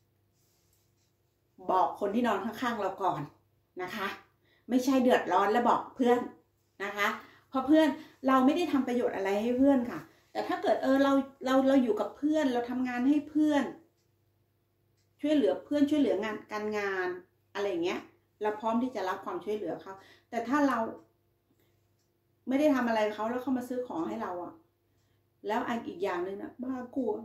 Speaker 1: บอกคนที่นอนข้างๆเราก่อนนะคะไม่ใช่เดือดร้อนแล้วบอกเพื่อนนะคะเพราะเพื่อนเราไม่ได้ทำประโยชน์อะไรให้เพื่อนค่ะแต่ถ้าเกิดเราอยู่กับเพื่อนเราทำงานให้เพื่อนช่วยเหลือเพื่อนช่วยเหลืองานการงานอะไรอย่างเงี้ยเราพร้อมที่จะรับความช่วยเหลือเขาแต่ถ้าเราไม่ได้ทำอะไรเขาแล้วเขามาซื้อของให้เราอะแล้วอีกอย่างหนึ่งนะป้ากลัว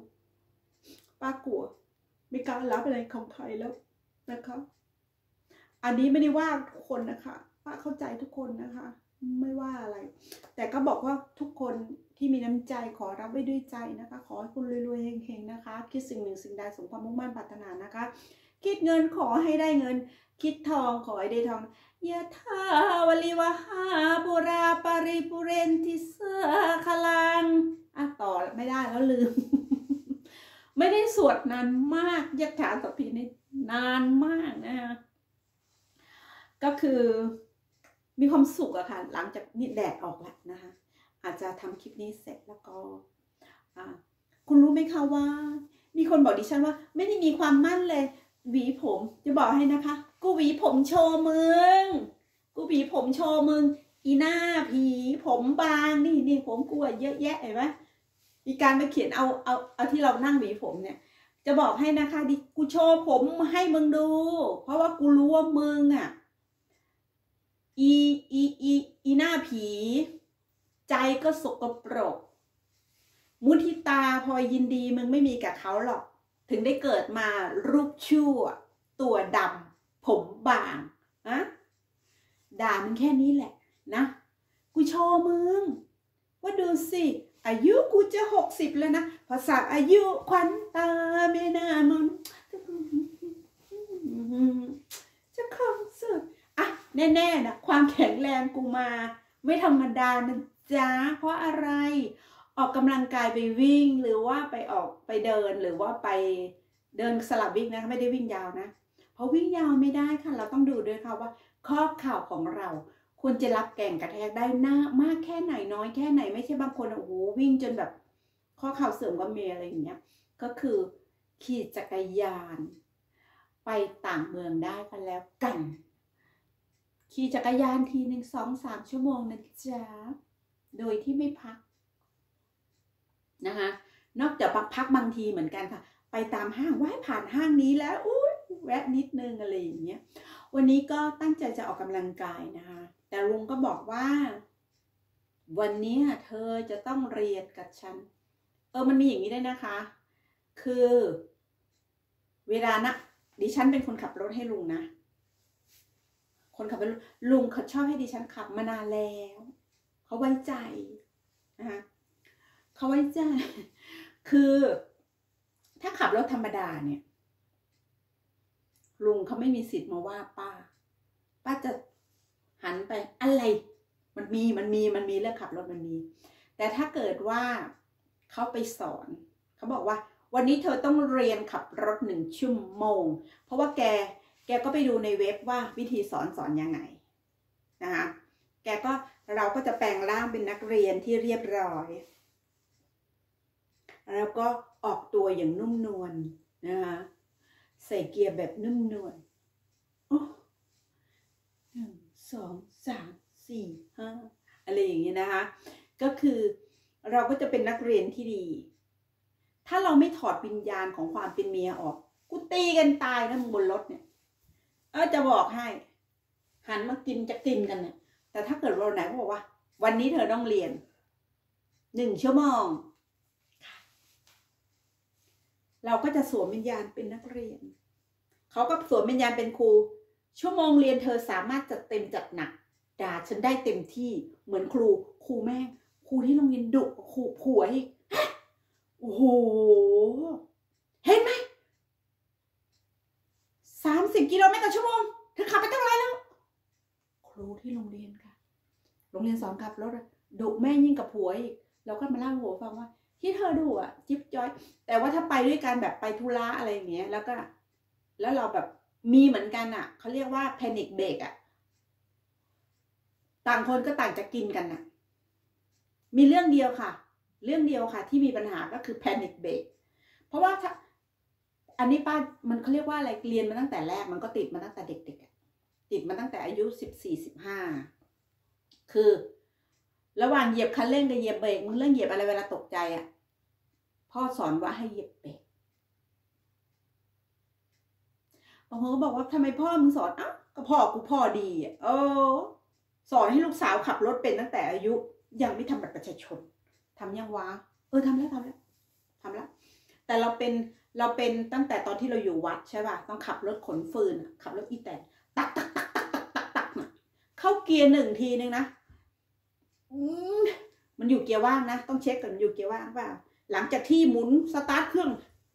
Speaker 1: ไม่กล้ารับอะไรของใครแล้วนะคะอันนี้ไม่ได้ว่าทุกคนนะคะป้าเข้าใจทุกคนนะคะไม่ว่าอะไรแต่ก็บอกว่าทุกคนที่มีน้ำใจขอรับไว้ด้วยใจนะคะขอให้คุณรวยๆเฮงๆนะคะคิดสิ่งหนึ่งสิ่งใดสมความมุ่งมั่นปรารถนานะคะคิดเงินขอให้ได้เงินคิดทองขอให้ได้ทองยะถาวลิวหาปุราปาริปุเรนทิสคลังต่อไม่ได้แล้วลืม ไม่ได้สวดนานมากยะถาสัพพินินานมากนะคะก็คือมีความสุขอะค่ะหลังจากนี่แดดออกแล้วนะคะอาจจะทำคลิปนี้เสร็จแล้วก็คุณรู้ไหมคะว่ามีคนบอกดิฉันว่าไม่ได้มีความมั่นเลยหวีผมจะบอกให้นะคะกูหวีผมโชว์มึงอีหน้าผีผมบางนี่ผมกูเยอะแยะเห็นไหมมีการมาเขียนเอาที่เรานั่งหวีผมเนี่ยจะบอกให้นะคะดิกูโชว์ผมให้มึงดูเพราะว่ากูรู้ว่ามึงอะอีหน้าผีใจก็สกปรกมุทิตาพอยินดีมึงไม่มีกับเขาหรอกถึงได้เกิดมารูปชั่วตัวดำผมบางด่ามึงแค่นี้แหละนะกูโชว์มึงว่าดูสิอายุกูจะ60แล้วนะภาษาอายุควันตาไม่น่ามึงจะคงสุดแน่ๆนะความแข็งแรงกูมาไม่ธรรมดานะจ๊ะเพราะอะไรออกกำลังกายไปวิ่งหรือว่าไปเดินหรือว่าไปเดินสลับวิ่งนะไม่ได้วิ่งยาวนะเพราะวิ่งยาวไม่ได้ค่ะเราต้องดูด้วยค่ะว่าข้อเข่าของเราควรจะรับแก่งกระแทกได้มากแค่ไหนน้อยแค่ไหนไม่ใช่บางคนโอ้โหวิ่งจนแบบข้อเข่าเสื่อมก็มีอะไรอย่างเงี้ยก็คือขี่จักรยานไปต่างเมืองได้กันแล้วกันขี่จักรยานทีหนึ่ง2-3 ชั่วโมงนะจ๊ะโดยที่ไม่พักนะคะนอกจากพักบางทีเหมือนกันค่ะไปตามห้างว่ายผ่านห้างนี้แล้วอุ้ยแวะนิดนึงอะไรอย่างเงี้ยวันนี้ก็ตั้งใจจะออกกำลังกายนะคะแต่ลุงก็บอกว่าวันนี้เธอจะต้องเรียนกับฉันมันมีอย่างนี้ได้นะคะคือเวลานะดิฉันเป็นคนขับรถให้ลุงนะคนขับรถลุงเขาชอบให้ดิฉันขับมานานแล้วเขาไว้ใจนะคะเขาไว้ใจคือถ้าขับรถธรรมดาเนี่ยลุงเขาไม่มีสิทธิ์มาว่าป้าจะหันไปอะไรมันมีเรื่องขับรถมันมีแต่ถ้าเกิดว่าเขาไปสอนเขาบอกว่าวันนี้เธอต้องเรียนขับรถ1 ชั่วโมงเพราะว่าแกก็ไปดูในเว็บว่าวิธีสอนยังไงนะคะเราก็จะแปลงร่างเป็นนักเรียนที่เรียบร้อยแล้วก็ออกตัวอย่างนุ่มนวลนะคะใส่เกียร์แบบนุ่มนวล1 2 3 4 5อะไรอย่างเงี้ยนะคะก็คือเราก็จะเป็นนักเรียนที่ดีถ้าเราไม่ถอดวิญญาณของความเป็นเมียออกกูตีกันตายนะมึงบนรถเนี่ยจะบอกให้หันมาจะกินกันเนี่ยแต่ถ้าเกิดวันไหนเขาบอกว่าวันนี้เธอต้องเรียน1 ชั่วโมงเราก็จะสวมวิญญาณเป็นนักเรียนเขาก็สวมวิญญาณเป็นครูชั่วโมงเรียนเธอสามารถจัดเต็มจัดหนักด่าฉันได้เต็มที่เหมือนครูแม่งครูที่โรงเรียนดุครูผัวอีกโอ้โหเห็นไหม30 กิโลเมตรต่อชั่วโมงเธอขับไปเท่าไหร่แล้วครูที่โรงเรียนค่ะโรงเรียนสอนขับรถดุแม่ยิ่งกับผัวอีกเราก็มาเล่าหัวฟังว่าที่เธอดุจิ๊บจ้อยแต่ว่าถ้าไปด้วยกันแบบไปธุระอะไรอย่างเงี้ยแล้วเราแบบมีเหมือนกันเขาเรียกว่าแพนิคเบรกต่างคนก็ต่างจะกินกันมีเรื่องเดียวค่ะที่มีปัญหาก็คือแพนิคเบรกเพราะว่าถ้าอันนี้ป้ามันเขาเรียกว่าอะไรเรียนมาตั้งแต่แรกมันก็ติดมาตั้งแต่เด็กๆติดมาตั้งแต่อายุ14-15คือระหว่างเหยียบคันเร่งกับเหยียบเบรกมึงเรื่องเหยียบอะไรเวลาตกใจพ่อสอนว่าให้เหยียบเบรกบางคนก็บอกว่าทำไมพ่อมึงสอนก็พ่อกูพ่อดีสอนให้ลูกสาวขับรถเป็นตั้งแต่อายุยังไม่ทำบัตรประชาชนทำยังวะทำแล้วแต่เราเป็นตั้งแต่ตอนที่เราอยู่วัดใช่ป่ะต้องขับรถขนฟืนขับรถอีแตนตักเข้าเกียร์1 ทีนึงนะมันอยู่เกียร์ว่างนะต้องเช็คก่อนมันอยู่เกียร์ว่างเปล่าหลังจากที่หมุนสตาร์ทเครื่อง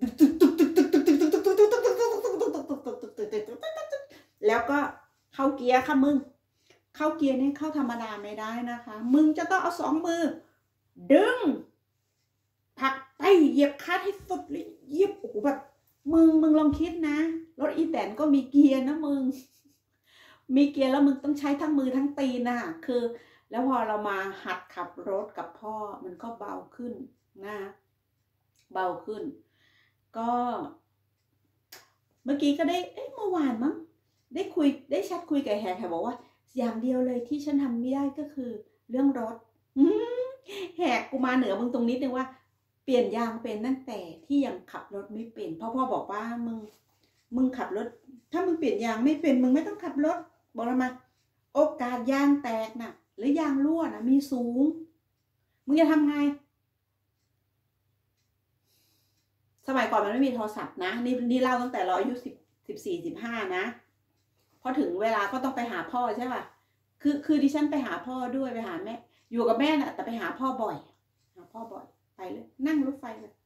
Speaker 1: แล้วก็เข้าเกียร์ค่ะมึงเข้าเกียร์นี่เข้าธรรมดาไม่ได้นะคะมึงจะต้องเอา2 มือดึงผลักไปเหยียบคลัตช์ให้สุดเลยเหยียบโอ้โหแบบมึงลองคิดนะรถอีแตนก็มีเกียร์นะมึงมีเกียร์แล้วมึงต้องใช้ทั้งมือทั้งตีนคือแล้วพอเรามาหัดขับรถกับพ่อมันก็เบาขึ้นนะเบาขึ้นก็เมื่อกี้ก็ได้เมื่อวานมั้งได้แชทคุยกับแฮกบอกว่าอย่างเดียวเลยที่ฉันทำไม่ได้ก็คือเรื่องรถแหกกูมาเหนือมึงตรงนิดนึงว่าเปลี่ยนยางเป็นตั้งแต่ที่ยังขับรถไม่เป็นเพราะพ่อบอกว่ามึงขับรถถ้ามึงเปลี่ยนยางไม่เป็นมึงไม่ต้องขับรถบอกแล้วมาโอกาสยางแตกหรือยางรั่วมีสูงมึงจะทำไงสมัยก่อนมันไม่มีโทรศัพท์นะนี่เล่าตั้งแต่เราอายุ14-15นะพอถึงเวลาก็ต้องไปหาพ่อใช่ป่ะคือดิฉันไปหาพ่อด้วยไปหาแม่อยู่กับแม่แต่ไปหาพ่อบ่อยไปเลยนั่งรถไฟเลย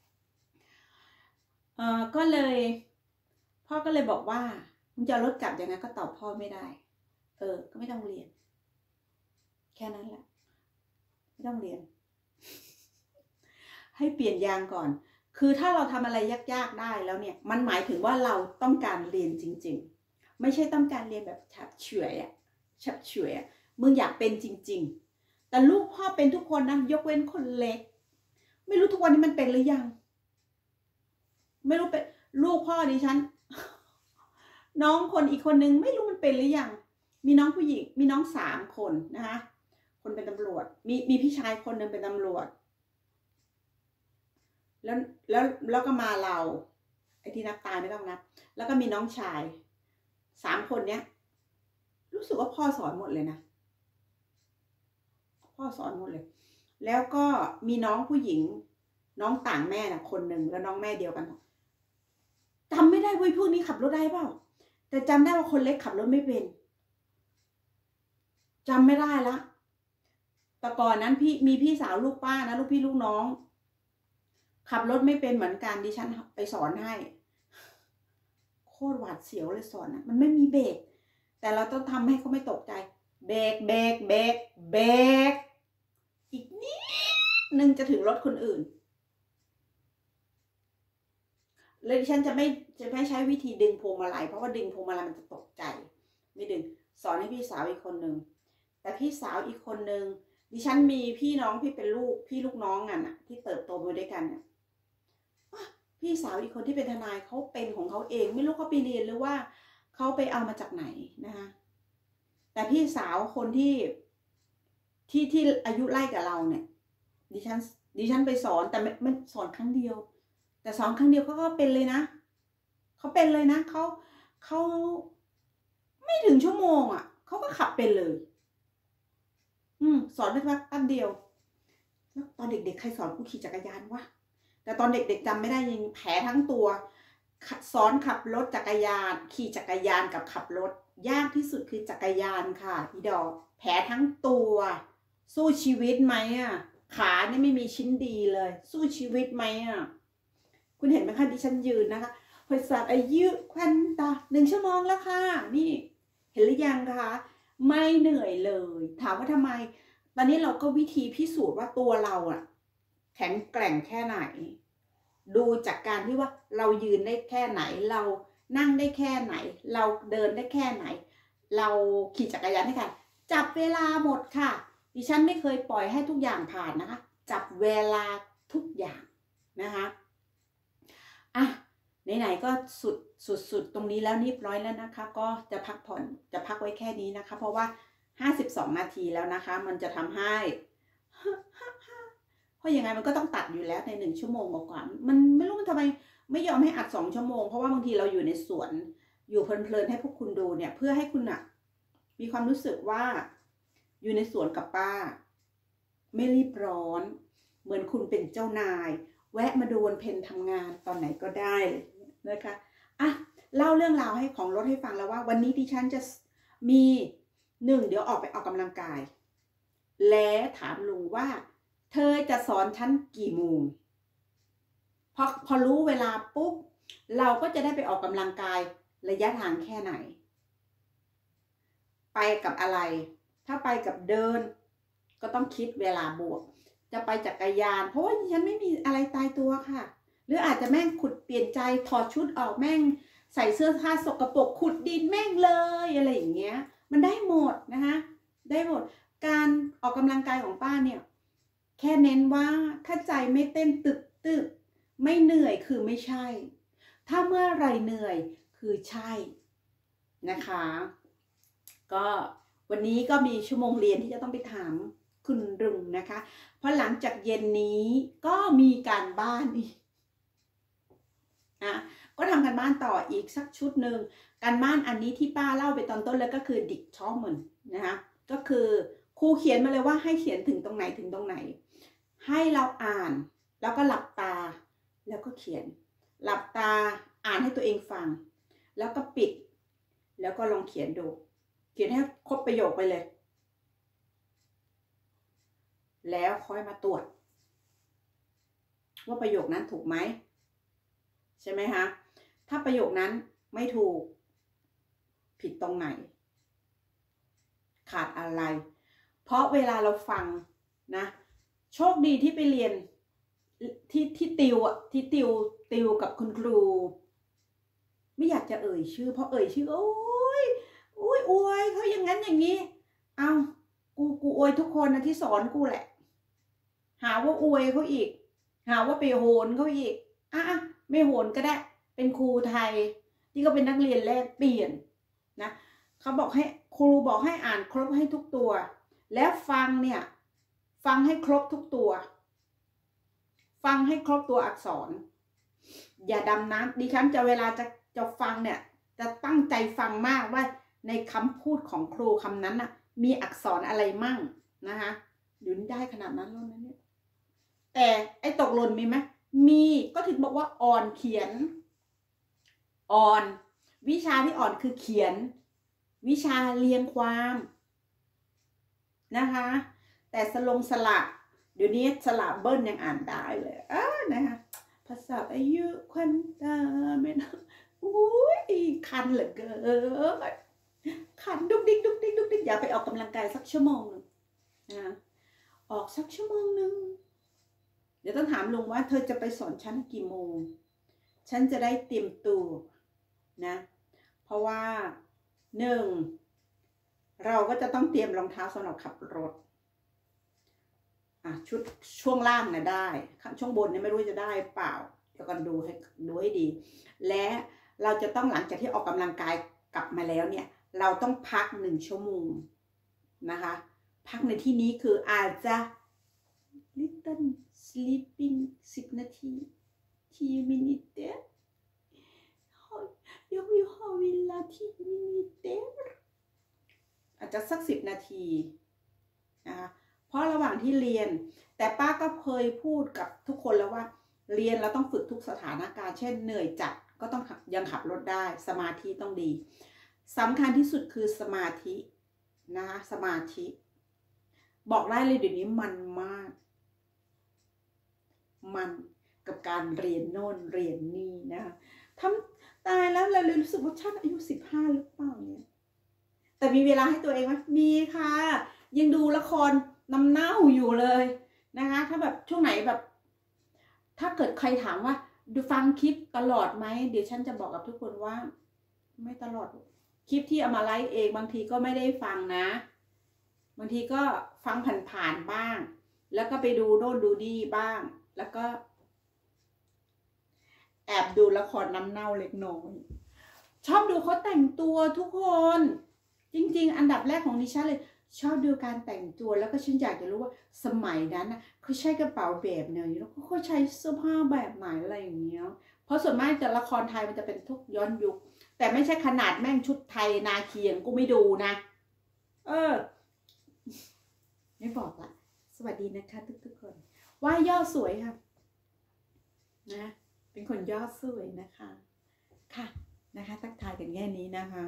Speaker 1: ก็เลยพ่อก็เลยบอกว่ามึงจะรถกลับยังไงก็ตอบพ่อไม่ได้ก็ไม่ต้องเรียนแค่นั้นแหละไม่ต้องเรียนให้เปลี่ยนยางก่อนคือถ้าเราทำอะไรยากๆได้แล้วเนี่ยมันหมายถึงว่าเราต้องการเรียนจริงๆไม่ใช่ต้องการเรียนแบบฉับเฉื่อยมึงอยากเป็นจริงๆแต่ลูกพ่อเป็นทุกคนนะยกเว้นคนเล็กไม่รู้ทุกวันนี้มันเป็นหรือยังไม่รู้เป็นลูกพ่อดิฉันน้องคนอีกคนนึงไม่รู้มันเป็นหรือยังมีน้องผู้หญิงมีน้อง3 คนนะคะคนเป็นตำรวจมีพี่ชายคนหนึ่งเป็นตำรวจแล้วก็มาเราไอ้ที่นับตายไม่ต้องนับแล้วก็มีน้องชาย3 คนเนี้ยรู้สึกว่าพ่อสอนหมดเลยนะพ่อสอนหมดเลยแล้วก็มีน้องผู้หญิงน้องต่างแม่นะคนหนึ่งแล้วน้องแม่เดียวกันจำไม่ได้เว้ยพวกนี้ขับรถได้เปล่าแต่จำได้ว่าคนเล็กขับรถไม่เป็นจำไม่ได้ละแต่ก่อนนั้นมีพี่สาวลูกป้านะลูกพี่ลูกน้องขับรถไม่เป็นเหมือนกันดิฉันไปสอนให้โคตรหวาดเสียวเลยสอนนะมันไม่มีเบรกแต่เราต้องทำให้เขาไม่ตกใจเบรกอีกนิดนึงจะถึงรถคนอื่นเลยดิฉันจะไม่ใช้วิธีดึงพวงมาลัยเพราะว่าดึงพวงมาลัยมันจะตกใจไม่ดึงสอนให้พี่สาวอีกคนนึงแต่พี่สาวอีกคนนึงดิฉันมีพี่น้องที่เป็นพี่ลูกน้องกันน่ะที่เติบโตมาด้วยกันน่ะพี่สาวอีกคนที่เป็นทนายเขาเป็นของเขาเองไม่รู้เขาไปเรียนหรือว่าเขาไปเอามาจากไหนนะคะแต่พี่สาวคนที่อายุไล่กับเราเนี่ยดิฉันไปสอนแต่ไม่สอนครั้งเดียวแต่สอนครั้งเดียวเขาก็เป็นเลยนะเขาเป็นเลยนะเขาไม่ถึงชั่วโมงอ่ะเขาก็ขับเป็นเลยสอนได้แป๊บเดียวแล้วตอนเด็กๆใครสอนกูขี่จักรยานวะแต่ตอนเด็กๆจำไม่ได้ยังแผลทั้งตัวสอนขับรถจักรยานขี่จักรยานกับขับรถยากที่สุดคือจักรยานค่ะอีดอกแผลทั้งตัวสู้ชีวิตไหมอ่ะขานี่ไม่มีชิ้นดีเลยสู้ชีวิตไหมอ่ะคุณเห็นไหมคะดิฉันยืนนะคะพอสัตว์อายุควันตา1 ชั่วโมงแล้วค่ะนี่เห็นหรือยังคะไม่เหนื่อยเลยถามว่าทำไมตอนนี้เราก็วิธีพิสูจน์ว่าตัวเราอะแข็งแกร่งแค่ไหนดูจากการที่ว่าเรายืนได้แค่ไหนเรานั่งได้แค่ไหนเราเดินได้แค่ไหนเราขี่จักรยานได้ค่ะจับเวลาหมดค่ะดิฉันไม่เคยปล่อยให้ทุกอย่างผ่านนะคะจับเวลาทุกอย่างนะคะอ่ะไหนๆก็สุดตรงนี้แล้วเรียบร้อยแล้วนะคะก็จะพักผ่อนจะพักไว้แค่นี้นะคะเพราะว่า52 นาทีแล้วนะคะมันจะทำให้เพราะยังไงมันก็ต้องตัดอยู่แล้วใน1 ชั่วโมงกว่ามันไม่รู้มันทำไมไม่ยอมให้อัด2 ชั่วโมงเพราะว่าบางทีเราอยู่ในสวนอยู่เพลินๆให้พวกคุณดูเนี่ยเพื่อให้คุณอะมีความรู้สึกว่าอยู่ในสวนกับป้าไม่รีบร้อนเหมือนคุณเป็นเจ้านายแวะมาดูวันเพ็ญทำงานตอนไหนก็ได้นะคะอ่ะเล่าเรื่องราวให้ของรถให้ฟังแล้วว่าวันนี้ดิฉันจะมี1เดี๋ยวออกไปออกกำลังกายและถามลุงว่าเธอจะสอนฉันกี่โมงพอรู้เวลาปุ๊บเราก็จะได้ไปออกกำลังกายระยะทางแค่ไหนไปกับอะไรถ้าไปกับเดินก็ต้องคิดเวลาบวกจะไปจักรยานเพราะว่าฉันไม่มีอะไรตายตัวค่ะหรืออาจจะแม่งขุดเปลี่ยนใจถอดชุดออกแม่งใส่เสื้อผ้าสกปรกขุดดินแม่งเลยอะไรอย่างเงี้ยมันได้หมดนะคะได้หมดการออกกำลังกายของป้าเนี่ยแค่เน้นว่าถ้าใจไม่เต้นตึกไม่เหนื่อยคือไม่ใช่ถ้าเมื่อไรเหนื่อยคือใช่นะคะก็วันนี้ก็มีชั่วโมงเรียนที่จะต้องไปถามคุณลุงนะคะเพราะหลังจากเย็นนี้ก็มีการบ้านอีกก็ทำการบ้านต่ออีกสักชุดหนึ่งการบ้านอันนี้ที่ป้าเล่าไปตอนต้นแล้วก็คือดิกทอมมันนะคะก็คือครูเขียนมาเลยว่าให้เขียนถึงตรงไหนถึงตรงไหนให้เราอ่านแล้วก็หลับตาแล้วก็เขียนหลับตาอ่านให้ตัวเองฟังแล้วก็ปิดแล้วก็ลองเขียนดูเขียนให้ครบประโยคไปเลยแล้วค่อยมาตรวจว่าประโยคนั้นถูกไหมใช่ไหมคะถ้าประโยคนั้นไม่ถูกผิดตรงไหนขาดอะไรเพราะเวลาเราฟังนะโชคดีที่ไปเรียนที่ติวอะที่ติวกับคุณครูไม่อยากจะเอ่ยชื่อเพราะเอ่ยชื่อโอ้ยเขาอย่างนั้นอย่างนี้เอาทุกคนนะที่สอนกูแหละหาว่าอวยเขาอีกหาว่าไปโหนเขาอีกไม่โหนก็ได้เป็นครูไทยที่ก็เป็นนักเรียนแลกเปลี่ยนนะเขาบอกให้ครูบอกให้อ่านครบให้ทุกตัวแล้วฟังเนี่ยฟังให้ครบทุกตัวฟังให้ครบตัวอักษรอย่าดำน้ำดิฉันจะเวลาจะฟังเนี่ยจะตั้งใจฟังมากว่าในคำพูดของครูคำนั้นน่ะมีอักษรอะไรมั่งนะคะเดี๋ยวนี้ได้ขนาดนั้นแล้วนะเนี่ยแต่ไอ้ตกหล่นมีไหมมีก็ถึงบอกว่าอ่อนเขียนอ่อนวิชาที่อ่อนคือเขียนวิชาเรียงความนะคะแต่สระเดี๋ยวนี้สระเบิ้ลยังอ่านได้เลยนะคะภาษาอายุควันตาไม่นะอุ้ยคันเหลือเกินคันดุกดิกดุกดิกดุกดิกอย่าไปออกกำลังกายสักชั่วโมงนึงนะออกสักชั่วโมงนึงเดี๋ยวต้องถามลุงว่าเธอจะไปสอนฉันกี่โมงฉันจะได้เตรียมตัวนะเพราะว่า1เราก็จะต้องเตรียมรองเท้าสำหรับขับรถชุดช่วงล่างนะได้ช่วงบนเนี่ยไม่รู้จะได้เปล่าเดี๋ยวกันดูให้ดีและเราจะต้องหลังจากที่ออกกำลังกายกลับมาแล้วเนี่ยเราต้องพัก1 ชั่วโมงนะคะพักในที่นี้คืออาจจะ little sleeping 10 นาที10 minuter jag vill ha vila 10 minuter อาจจะสัก10 นาทีนะคะเพราะระหว่างที่เรียนแต่ป้าก็เคยพูดกับทุกคนแล้วว่าเรียนเราต้องฝึกทุกสถานการณ์เช่นเหนื่อยจัดก็ต้องยังขับรถได้สมาธิต้องดีสำคัญที่สุดคือสมาธินะคะสมาธิบอกได้เลยเดี๋ยวนี้มันมากมันกับการเรียนโน่นเรียนนี่นะคะทำตายแล้วเราเลยรู้สึกว่าฉันอายุ15หรือเปล่าเนี่ยแต่มีเวลาให้ตัวเองไหมมีค่ะยังดูละครน้ำเน่าอยู่เลยนะคะถ้าแบบช่วงไหนแบบถ้าเกิดใครถามว่าดูฟังคลิปตลอดไหมเดี๋ยวฉันจะบอกกับทุกคนว่าไม่ตลอดคลิปที่เอามาไลฟ์เองบางทีก็ไม่ได้ฟังนะบางทีก็ฟังผ่านๆบ้างแล้วก็ไปดูโน่นดูนี่บ้างแล้วก็แอบดูละครน้ำเน่าเล็กน้อยชอบดูเขาแต่งตัวทุกคนจริงๆอันดับแรกของดิฉันเลยชอบดูการแต่งตัวแล้วก็ฉันอยากจะรู้ว่าสมัยนั้นนะเขาใช้กระเป๋าแบบไหนแล้วเขาใช้เสื้อผ้าแบบไหนอะไรอย่างเงี้ยเพราะส่วนมากแต่ละครไทยมันจะเป็นทุกย้อนยุคแต่ไม่ใช่ขนาดแม่งชุดไทยนาเคียงกูไม่ดูนะไม่บอกละสวัสดีนะคะทุกคนว่าย่อสวยค่ะนะเป็นคนย่อสวยนะคะค่ะนะคะทักทายกันแค่นี้นะคะ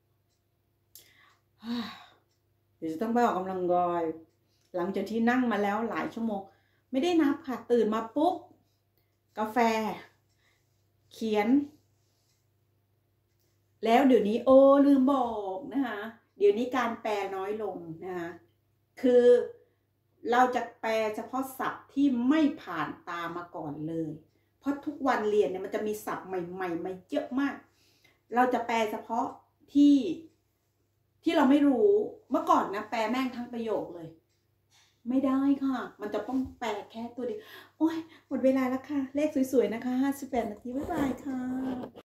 Speaker 1: เดี๋ยวจะต้องไปออกกำลังกายหลังจากที่นั่งมาแล้วหลายชั่วโมงไม่ได้นับค่ะตื่นมาปุ๊บกาแฟเขียนแล้วเดี๋ยวนี้ลืมบอกนะคะเดี๋ยวนี้การแปลน้อยลงนะคะคือเราจะแปลเฉพาะศัพท์ที่ไม่ผ่านตามาก่อนเลยเพราะทุกวันเรียนเนี่ยมันจะมีศัพท์ใหม่ๆมาเยอะมากเราจะแปลเฉพาะที่เราไม่รู้เมื่อก่อนนะแปลแม่งทั้งประโยคเลยไม่ได้ค่ะมันจะต้องแปลแค่ตัวเดียวโอ้ยหมดเวลาแล้วค่ะเลขสวยๆนะคะ58 นาทีบ๊ายบายค่ะ